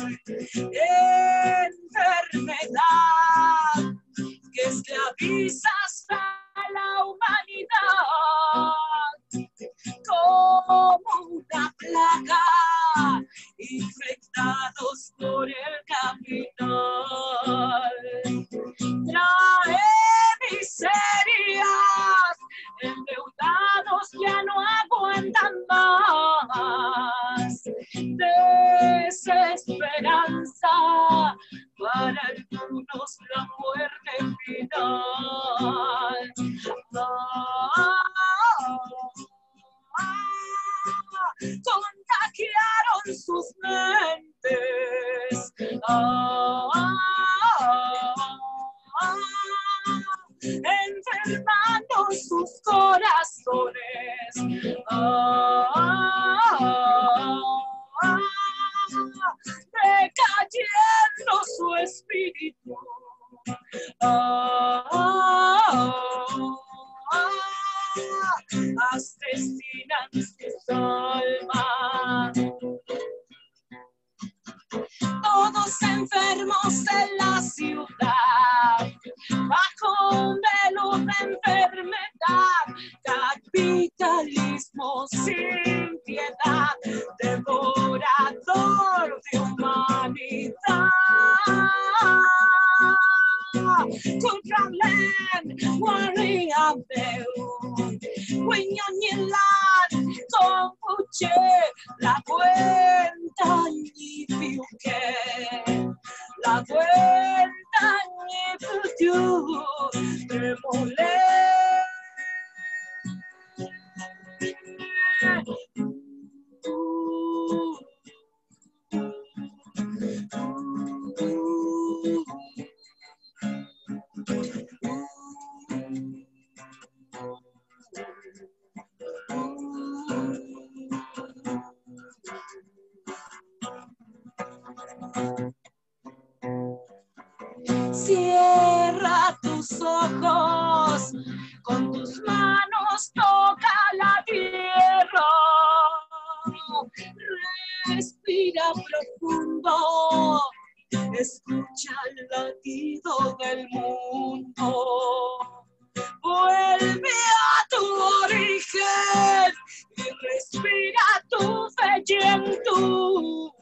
Enfermedad que esclaviza hasta la humanidad, como una plaga, infectados por el capital. Trae miserias, endeudados ya no aguantan más. Desesperanza, para algunos la muerte final. Ah, contagiaron sus mentes, ah, ah, enfermando sus corazones, ah, ah, decayendo su espíritu, ah, ah, asesinan sus almas. Todos enfermos en la ciudad, bajo un velo de enfermedad, capitalismo sin piedad, devorador de humanidad. Contraland, Warrior, Wiñoñilan, Compuche, la cuenta y piuque, la cuenta y piuque, remolé. Cierra tus ojos, con tus manos toca la tierra, respira profundo. escucha el latido del mundo. Vuelve a tu origen y respira tu juventud.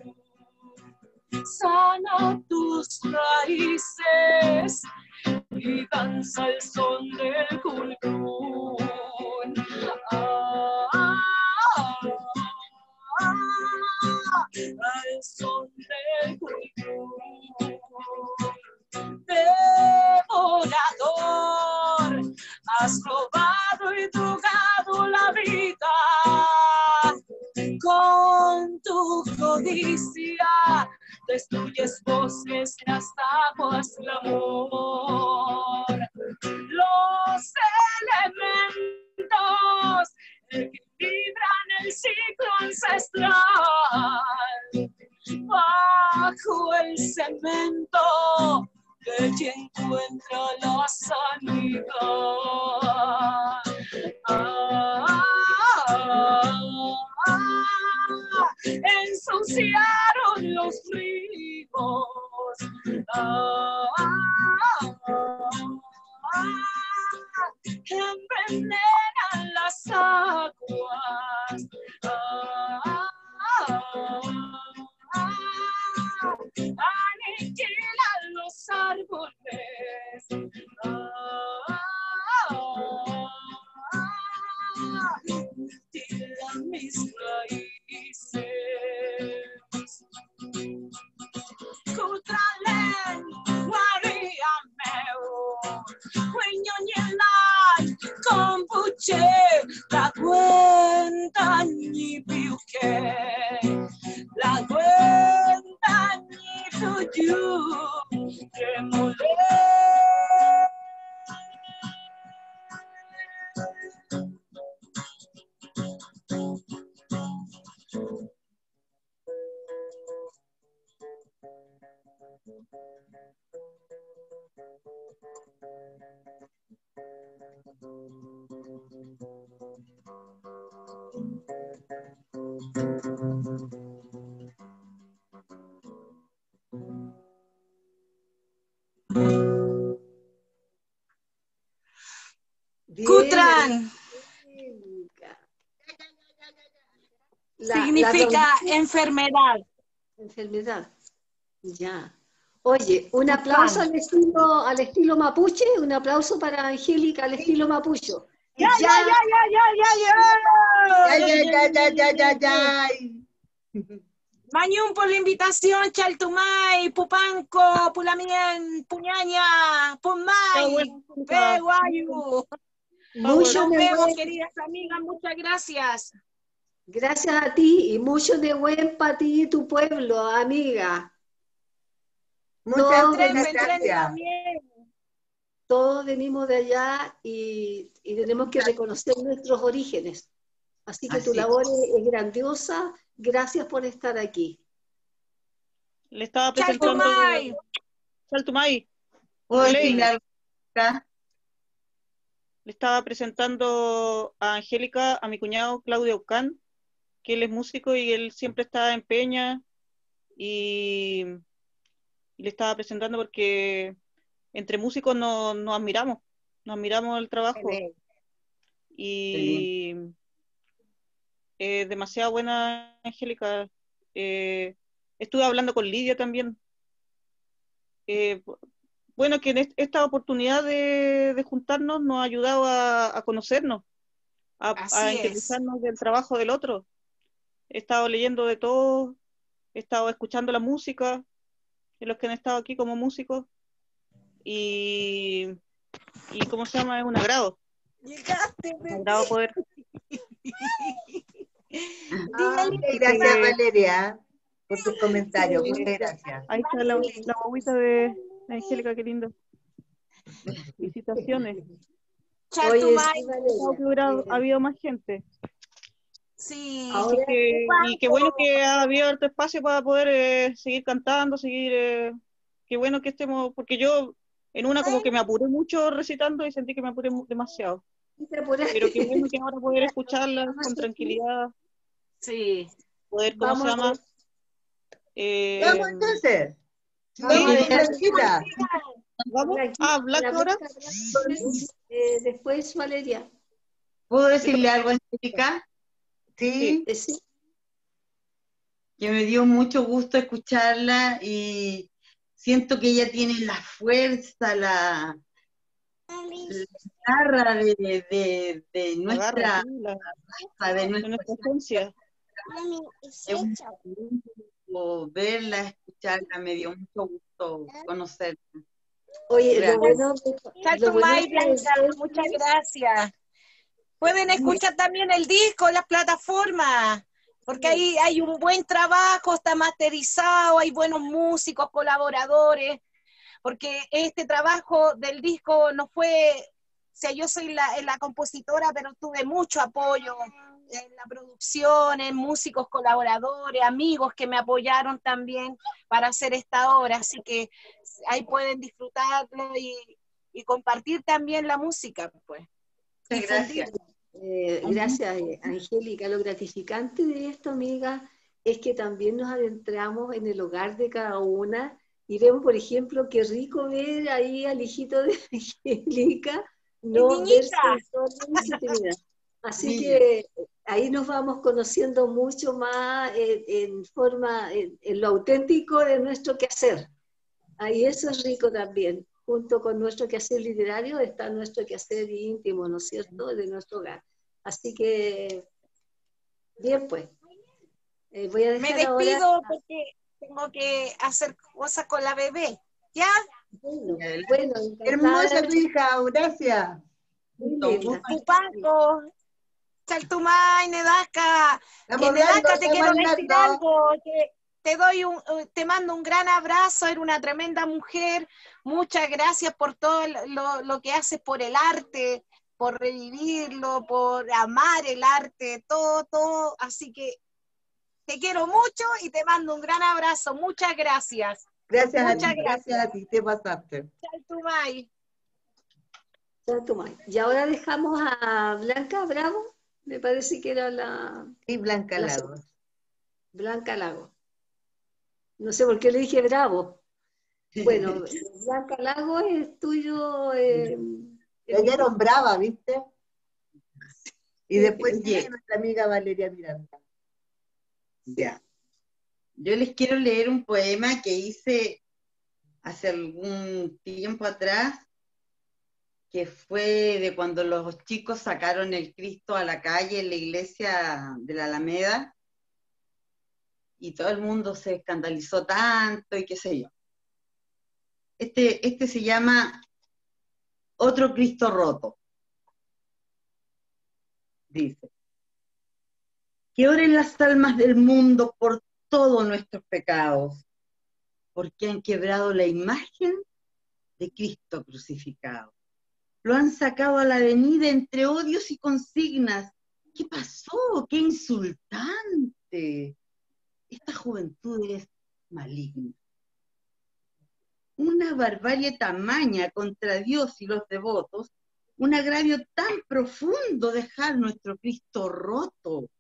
Sana tus raíces y danza el son del culcún. Ah, ah, ah, al son del culcún. Devorador, has robado y drogado la vida con tu codicia. Destruyes voces, las aguas del amor. Los elementos equilibran el ciclo ancestral. Bajo el cemento de quien encuentra la sanidad. Ah, ah, ah, ensuciaron los ríos. Ah, ah, ah, envenenan las aguas. Ah, ah, ah, aniquilan los árboles. Ah, ah, ah, mutilan mis raíces. Kutralen, Maria meu, Huiñoñelan, Kombuche, la cuenta ni piuque, la cuenta ni tuyu, que mole. Kutran La- significa la- enfermedad. enfermedad. Ya. Oye, un aplauso al estilo, al estilo mapuche, un aplauso para Angélica al estilo mapucho. Ya, ya, ya, ya, ya, ya, ya. Ay, ay, ay, ay, ay, ay, ay. Mañún por la invitación, Chaltumay, Pupanco, Pulamien, Puñaña, Pumay, Peguayu. Mucho Nos de vemos, buen- queridas amigas, muchas gracias. gracias a ti y mucho de buen para ti y tu pueblo, amiga. Muchas No, Tren, muchas tren gracias. también. Todos venimos de allá y, y tenemos que reconocer nuestros orígenes. Así que tu Así. labor es, es grandiosa. Gracias por estar aquí. Le estaba presentando. Chaltumay. Chaltumay. Uy, Ley. final. Le estaba presentando a Angélica, a mi cuñado Claudio Aucán, que él es músico y él siempre está en Peña, y, y le estaba presentando porque entre músicos nos, nos admiramos, nos admiramos el trabajo, y es demasiado buena Angélica. Eh, estuve hablando con Lidia también. Eh, bueno, que en est- esta oportunidad de, de juntarnos nos ha ayudado a, a conocernos, a, Así a es. interesarnos del trabajo del otro. He estado leyendo de todo, he estado escuchando la música de los que han estado aquí como músicos, y, y ¿cómo se llama? Es un agrado, Llegaste, un agrado poder. Ay, gracias, Eh, Valeria, por tus comentarios. Muchas gracias. Ahí está la, la guaguita de de Angélica, qué lindo. Felicitaciones. Oye, Chaltumay. sí, Pensaba Valeria, que hubiera eh, habido más gente. Sí. Ahora- Así que, y qué bueno que ha habido harto espacio para poder eh, seguir cantando, seguir, eh, qué bueno que estemos, porque yo en una como que me apuré mucho recitando y sentí que me apuré mu- demasiado, te apuraste. pero qué bueno que ahora poder escucharla con tranquilidad, Sí. poder, ¿cómo se Vamos a- llama? Eh, Vamos entonces. Vamos, Sí. Blanquita. ¿Vamos Blanquita, a hablar la ahora? Blanca, eh, después Valeria. ¿Puedo decirle algo a Angélica? Sí. Eh, sí. Que me dio mucho gusto escucharla y siento que ella tiene la fuerza, la, la garra de, de, de Agarra, nuestra sí, la, raza, de de nuestra nuestra esencia. es un gusto verla, escucharla, me dio mucho gusto conocerla. Oye, Gracias. lo bueno, lo Chaltumay, bueno que Blanca, muchas gracias. Pueden escuchar también el disco en las plataformas, porque ahí hay un buen trabajo, está masterizado, hay buenos músicos, colaboradores, porque este trabajo del disco no fue, o sea, yo soy la, la compositora, pero tuve mucho apoyo en la producción, en músicos colaboradores, amigos que me apoyaron también para hacer esta obra, así que ahí pueden disfrutarlo y, y compartir también la música, pues. Muchas gracias. Eh, gracias, eh, Angélica. Lo gratificante de esto, amiga, es que también nos adentramos en el hogar de cada una y vemos, por ejemplo, qué rico ver ahí al hijito de Angélica, no verse en toda su intimidad. Así Sí. que ahí nos vamos conociendo mucho más en, en forma, en, en lo auténtico de nuestro quehacer. Ahí eso es rico también. Junto con nuestro quehacer literario está nuestro quehacer íntimo, ¿no es cierto?, de nuestro hogar. Así que, bien pues, eh, voy a Me dejar ahora... despido porque tengo que hacer cosas con la bebé, ¿ya? Bueno, bueno, Hermosa encantada. tu hija, gracias. Muy linda. Pupanco, Chaltumay, Nedasca. Estamos En Nedasca hablando, te estamos quiero decir hablando. algo, que te doy un, te mando un gran abrazo, eres una tremenda mujer, muchas gracias por todo lo, lo que haces por el arte, por revivirlo, por amar el arte, todo, todo, así que te quiero mucho y te mando un gran abrazo, muchas gracias. Gracias a Muchas ti, gracias a ti, te pasaste. Chaltumay. Y ahora dejamos a Blanca Bravo, me parece que era la... Y Blanca la Lagos. Blanca Lago. No sé por qué le dije Bravo. Bueno, Blanca Lago es tuyo. Eh, Ya quedaron brava, ¿viste? Y después Oye. sigue nuestra amiga Valeria Miranda. Ya. Yo les quiero leer un poema que hice hace algún tiempo atrás, que fue de cuando los chicos sacaron el Cristo a la calle en la iglesia de la Alameda, y todo el mundo se escandalizó tanto y qué sé yo. Este, este se llama Otro Cristo Roto. Dice: que oren las almas del mundo por todos nuestros pecados, porque han quebrado la imagen de Cristo crucificado. Lo han sacado a la avenida entre odios y consignas. ¿Qué pasó? ¡Qué insultante! Esta juventud es maligna. Una barbarie tamaña contra Dios y los devotos, un agravio tan profundo dejar nuestro Cristo roto.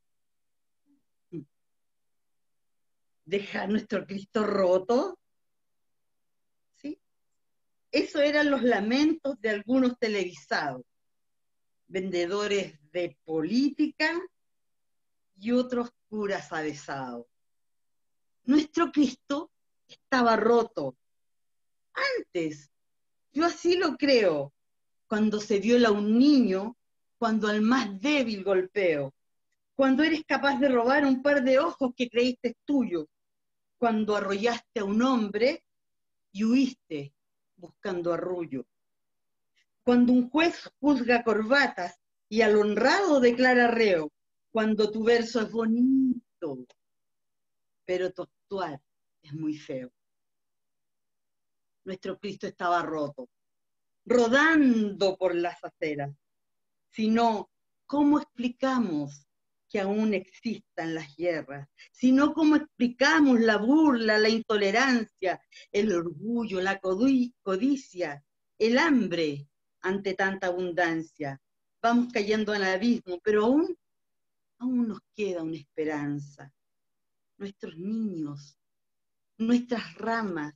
¿Dejar nuestro Cristo roto? ¿Sí? Eso eran los lamentos de algunos televisados, vendedores de política y otros curas avesados. Nuestro Cristo estaba roto. Antes, yo así lo creo, cuando se viola a un niño, cuando al más débil golpeo, cuando eres capaz de robar un par de ojos que creíste tuyos, cuando arrollaste a un hombre y huiste buscando arrullo. Cuando un juez juzga corbatas y al honrado declara reo, cuando tu verso es bonito, pero tu actuar es muy feo. Nuestro Cristo estaba roto, rodando por las aceras. Si no, ¿cómo explicamos que aún existan las guerras? Si no, ¿cómo explicamos la burla, la intolerancia, el orgullo, la codicia, el hambre ante tanta abundancia? Vamos cayendo al abismo, pero aún, aún nos queda una esperanza. Nuestros niños, nuestras ramas,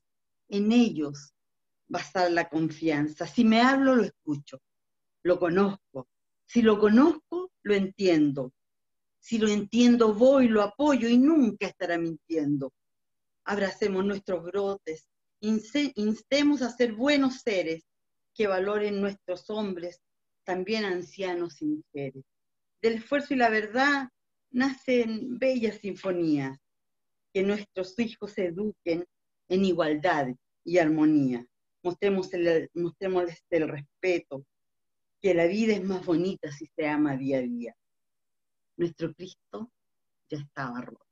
En ellos basar la confianza. Si me hablo, lo escucho, lo conozco. Si lo conozco, lo entiendo. Si lo entiendo, voy, lo apoyo y nunca estará mintiendo. Abracemos nuestros brotes, instemos a ser buenos seres que valoren nuestros hombres, también ancianos y mujeres. Del esfuerzo y la verdad nacen bellas sinfonías, que nuestros hijos se eduquen en igualdad y armonía. Mostremos el, mostrémosles el respeto, que la vida es más bonita si se ama día a día. Nuestro Cristo ya estaba roto.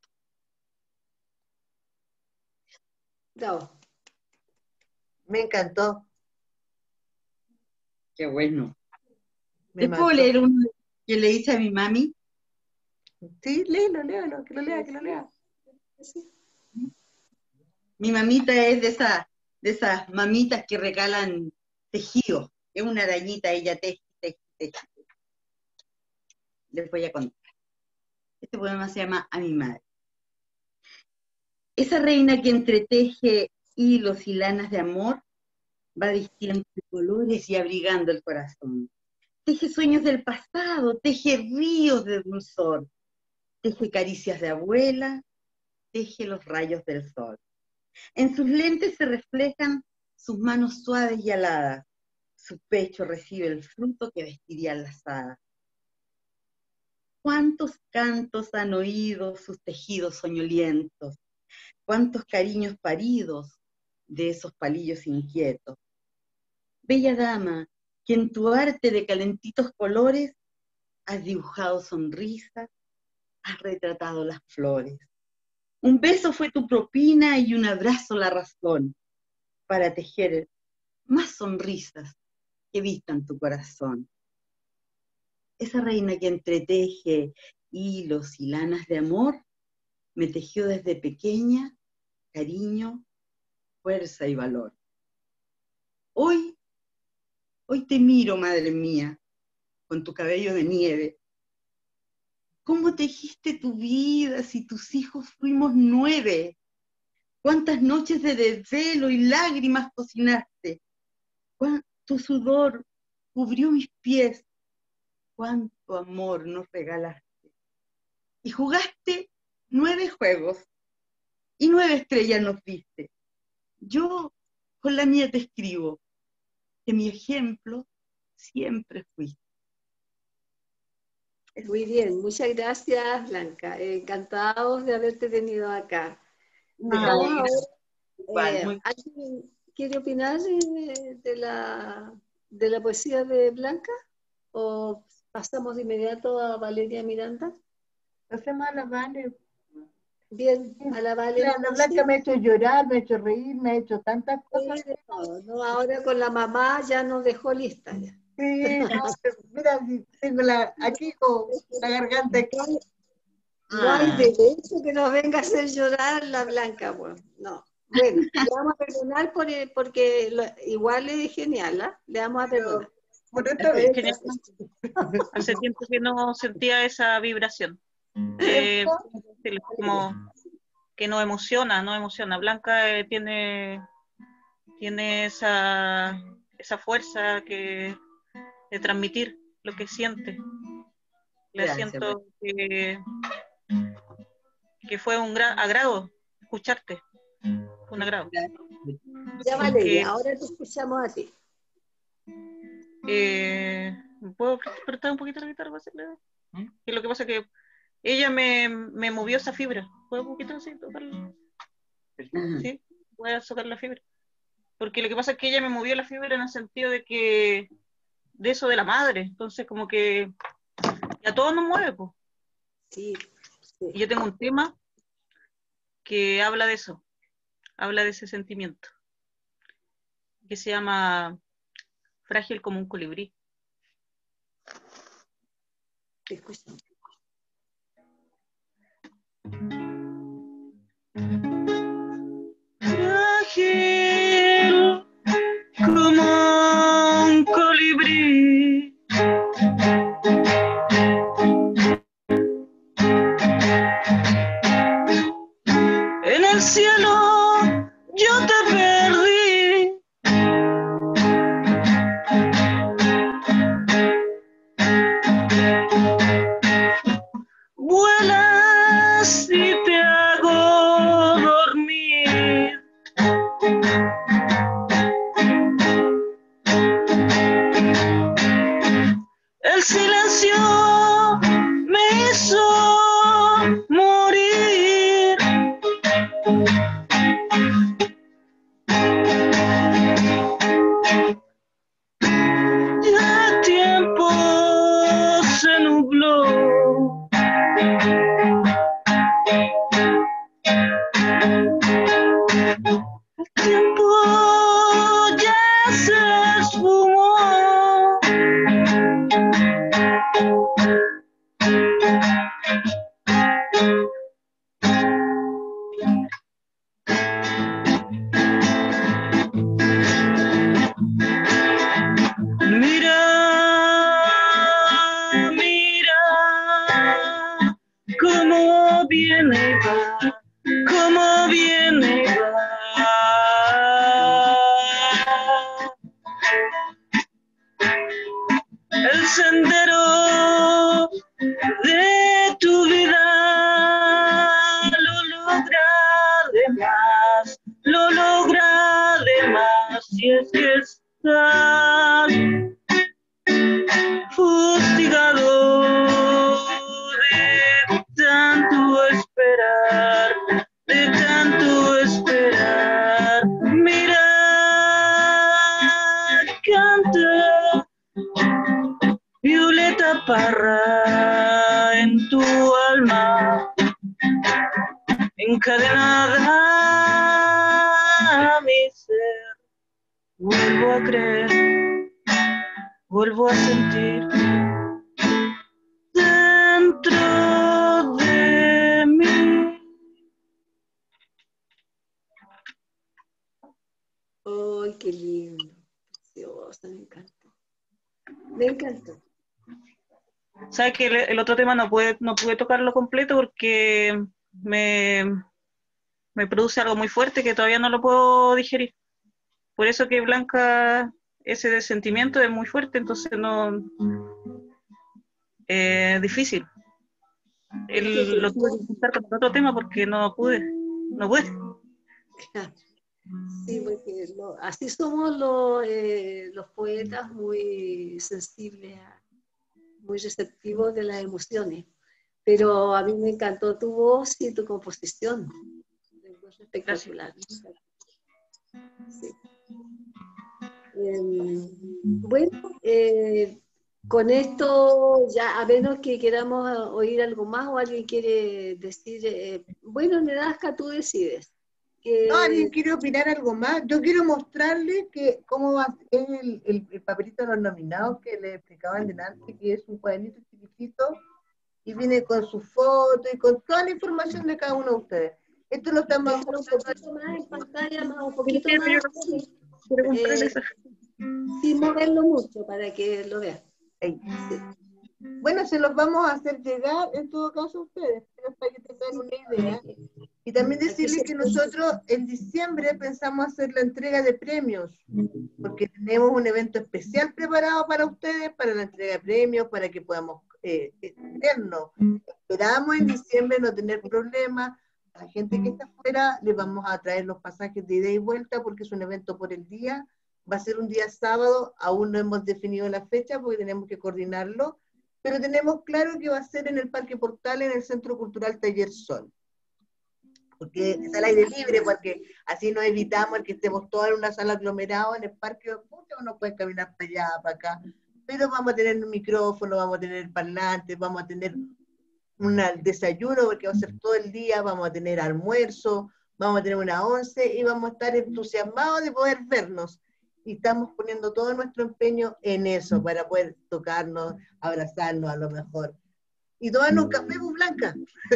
Bravo. Me encantó. Qué bueno. Me ¿Te puedo mató. leer uno que le hice a mi mami? Sí, léelo, léelo, que lo lea, que lo lea. Mi mamita es de esas, de esas mamitas que regalan tejido. Es una arañita, ella teje, teje, teje. Les voy a contar. Este poema se llama A mi madre. Esa reina que entreteje hilos y lanas de amor va vistiendo de colores y abrigando el corazón. Teje sueños del pasado, teje ríos de dulzor, teje caricias de abuela, teje los rayos del sol. En sus lentes se reflejan sus manos suaves y aladas. Su pecho recibe el fruto que vestirían las hadas. ¿Cuántos cantos han oído sus tejidos soñolientos? ¿Cuántos cariños paridos de esos palillos inquietos? Bella dama, que en tu arte de calentitos colores has dibujado sonrisas, has retratado las flores. Un beso fue tu propina y un abrazo la razón para tejer más sonrisas que vistan tu corazón. Esa reina que entreteje hilos y lanas de amor me tejió desde pequeña cariño, fuerza y valor. Hoy, hoy te miro, madre mía, con tu cabello de nieve. ¿Cómo tejiste tu vida si tus hijos fuimos nueve? ¿Cuántas noches de desvelo y lágrimas cocinaste? ¿Cuánto sudor cubrió mis pies? ¿Cuánto amor nos regalaste? Y jugaste nueve juegos y nueve estrellas nos diste. Yo con la mía te escribo que mi ejemplo siempre fuiste. Muy bien, muchas gracias, Blanca. Eh, encantados de haberte tenido acá. Dejamos Ay, ahora, igual, eh, muy- ¿alguien quiere opinar de, de la, de la poesía de Blanca? ¿O pasamos de inmediato a Valeria Miranda? Hacemos a la Vale. Bien, a la Vale. La, la Blanca me ha hecho llorar, me ha hecho reír, me ha hecho tantas cosas. Sí, no, no, ahora con la mamá ya nos dejó lista ya. Sí, no, mira, si tengo la, aquí con la garganta aquí. No hay Ah. derecho que nos venga a hacer llorar la Blanca, pues. No. Bueno, le vamos a perdonar por, porque lo, igual es genial, ¿ah? Le vamos a perdonar. Por otra vez. Genial. Hace tiempo que no sentía esa vibración. Eh, como que nos emociona, nos emociona. Blanca eh, tiene, tiene esa, esa fuerza que, de transmitir lo que siente. Le Gracias, siento que, que fue un gran agrado escucharte. Fue un agrado. Ya, Porque, Valeria, ahora te escuchamos a ti. Eh, ¿Puedo prestar un poquito la guitarra para hacerle? Que lo que pasa es que ella me, me movió esa fibra. ¿Puedo un poquito así tocarla? Sí, voy a tocar la fibra. Porque lo que pasa es que ella me movió la fibra en el sentido de que de eso de la madre. Entonces como que a todos nos mueve, pues. Sí, sí. Y yo tengo un tema que habla de eso, habla de ese sentimiento, que se llama Frágil como un colibrí. Te escucho. Frágil como un colibrí, en el cielo yo te perdí. si es que estás fustigado de tanto esperar, de tanto esperar. Mira, canta Violeta Parra en tu alma, encadenada a mi ser. Vuelvo a creer, vuelvo a sentir dentro de mí. ¡Ay, qué lindo! Preciosa, me encantó. Me encantó. ¿Sabes que el, el otro tema no pude, no pude tocarlo completo porque me, me produce algo muy fuerte que todavía no lo puedo digerir? Por eso que Blanca, ese sentimiento es muy fuerte, entonces no... Es eh, difícil. El, lo tuve que juntar con otro tema porque no pude, no pude. Claro. Sí, porque lo, así somos los, eh, los poetas, muy sensibles, a, muy receptivos de las emociones. Pero a mí me encantó tu voz y tu composición. Es espectacular. Sí. Eh, bueno, eh, con esto ya, a menos que queramos oír algo más o alguien quiere decir, eh, bueno, Nedasca, tú decides. Que... No, alguien quiere opinar algo más. Yo quiero mostrarles que cómo va es el, el, el papelito de los nominados que les explicaban delante, que es un cuadernito chiquitito y viene con su foto y con toda la información de cada uno de ustedes. Esto lo estamos un poquito más en pantalla, más un poquito más. Eh, sin moverlo mucho para que lo vean. Sí. Bueno, se los vamos a hacer llegar en todo caso a ustedes, para que tengan una idea. Y también decirles que nosotros en diciembre pensamos hacer la entrega de premios, porque tenemos un evento especial preparado para ustedes, para la entrega de premios, para que podamos eh, vernos. Esperamos en diciembre no tener problemas. A la gente que está afuera les vamos a traer los pasajes de ida y vuelta, porque es un evento por el día. Va a ser un día sábado, aún no hemos definido la fecha porque tenemos que coordinarlo, pero tenemos claro que va a ser en el Parque Portal, en el Centro Cultural Taller Sol. Porque es al aire libre, porque así nos evitamos el que estemos todos en una sala aglomerada en el parque, muchos no pueden caminar para allá, para acá, pero vamos a tener un micrófono, vamos a tener parlantes, vamos a tener un desayuno, porque va a ser todo el día, vamos a tener almuerzo, vamos a tener una once, y vamos a estar entusiasmados de poder vernos, y estamos poniendo todo nuestro empeño en eso, para poder tocarnos, abrazarnos a lo mejor, y tomarnos un café muy Blanca.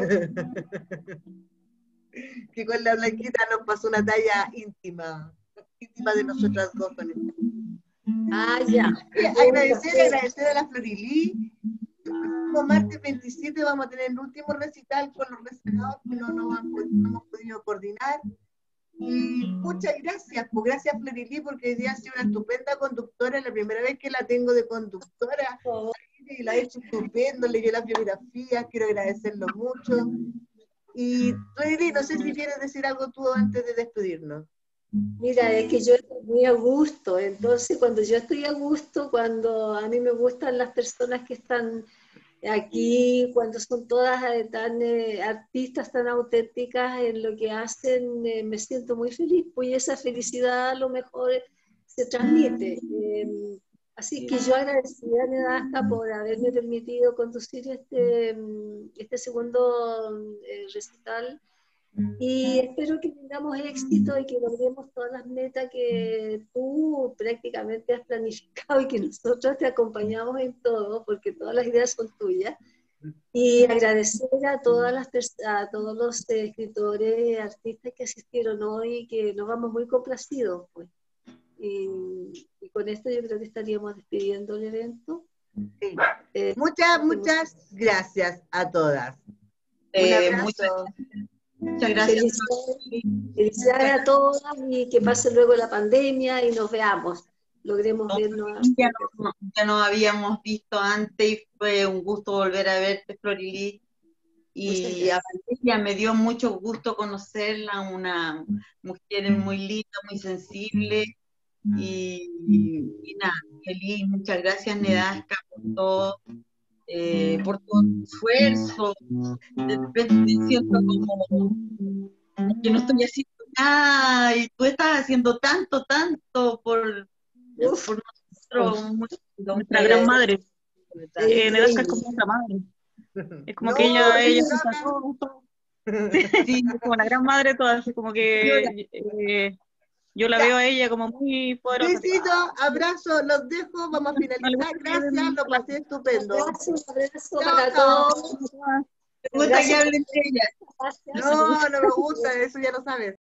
Que con la Blanquita nos pasó una talla íntima, íntima de nosotras dos. Ah, ya. Agradecer, agradecer a la Florilí. El próximo martes veintisiete vamos a tener el último recital con los rezagados que no, no, han, no hemos podido coordinar. Y muchas gracias, pues gracias Florilí, porque hoy día ha sido una estupenda conductora, es la primera vez que la tengo de conductora, y la he hecho estupendo, leyó las biografías, quiero agradecerlo mucho. Y Florilí, no sé si quieres decir algo tú antes de despedirnos. Mira, es que yo estoy muy a gusto, entonces cuando yo estoy a gusto, cuando a mí me gustan las personas que están aquí, cuando son todas tan eh, artistas tan auténticas en lo que hacen, eh, me siento muy feliz, pues esa felicidad a lo mejor se transmite. Eh, así que yo agradecida a Nedasca por haberme permitido conducir este, este segundo eh, recital, y espero que tengamos éxito y que logremos todas las metas que tú prácticamente has planificado y que nosotros te acompañamos en todo, porque todas las ideas son tuyas. Y agradecer a, todas las, a todos los eh, escritores, artistas que asistieron hoy, que nos vamos muy complacidos, pues. Y, y con esto yo creo que estaríamos despidiendo el evento. Sí. Eh, muchas, muchas gracias a todas. Eh, Un abrazo. Muchas, muchas gracias. Felicidades, felicidades a todas y que pase luego la pandemia y nos veamos. Logremos No, vernos. ya, no, ya nos habíamos visto antes y fue un gusto volver a verte, Florilí. Y a Valeria me dio mucho gusto conocerla, una mujer muy linda, muy sensible, Y, y, y nada, feliz, muchas gracias Nedasca por todo, eh, por todo tu esfuerzo. De repente me siento como que no estoy haciendo nada y tú estás haciendo tanto, tanto por, por nosotros. Mucho, Nuestra gran madre. Eh, Nedasca es como nuestra madre. Es como No, que ella, ella no, se sacó todo. Sí, es como la gran madre de todas, así como que eh, yo la Ya. veo a ella como muy poderosa. Besito, abrazo, los dejo, vamos a finalizar. Gracias, lo pasé estupendo. Gracias, un abrazo Chao, para chao. todos. Me gusta que Gracias. hablen de ella. Gracias. No, no me gusta, eso ya lo sabes.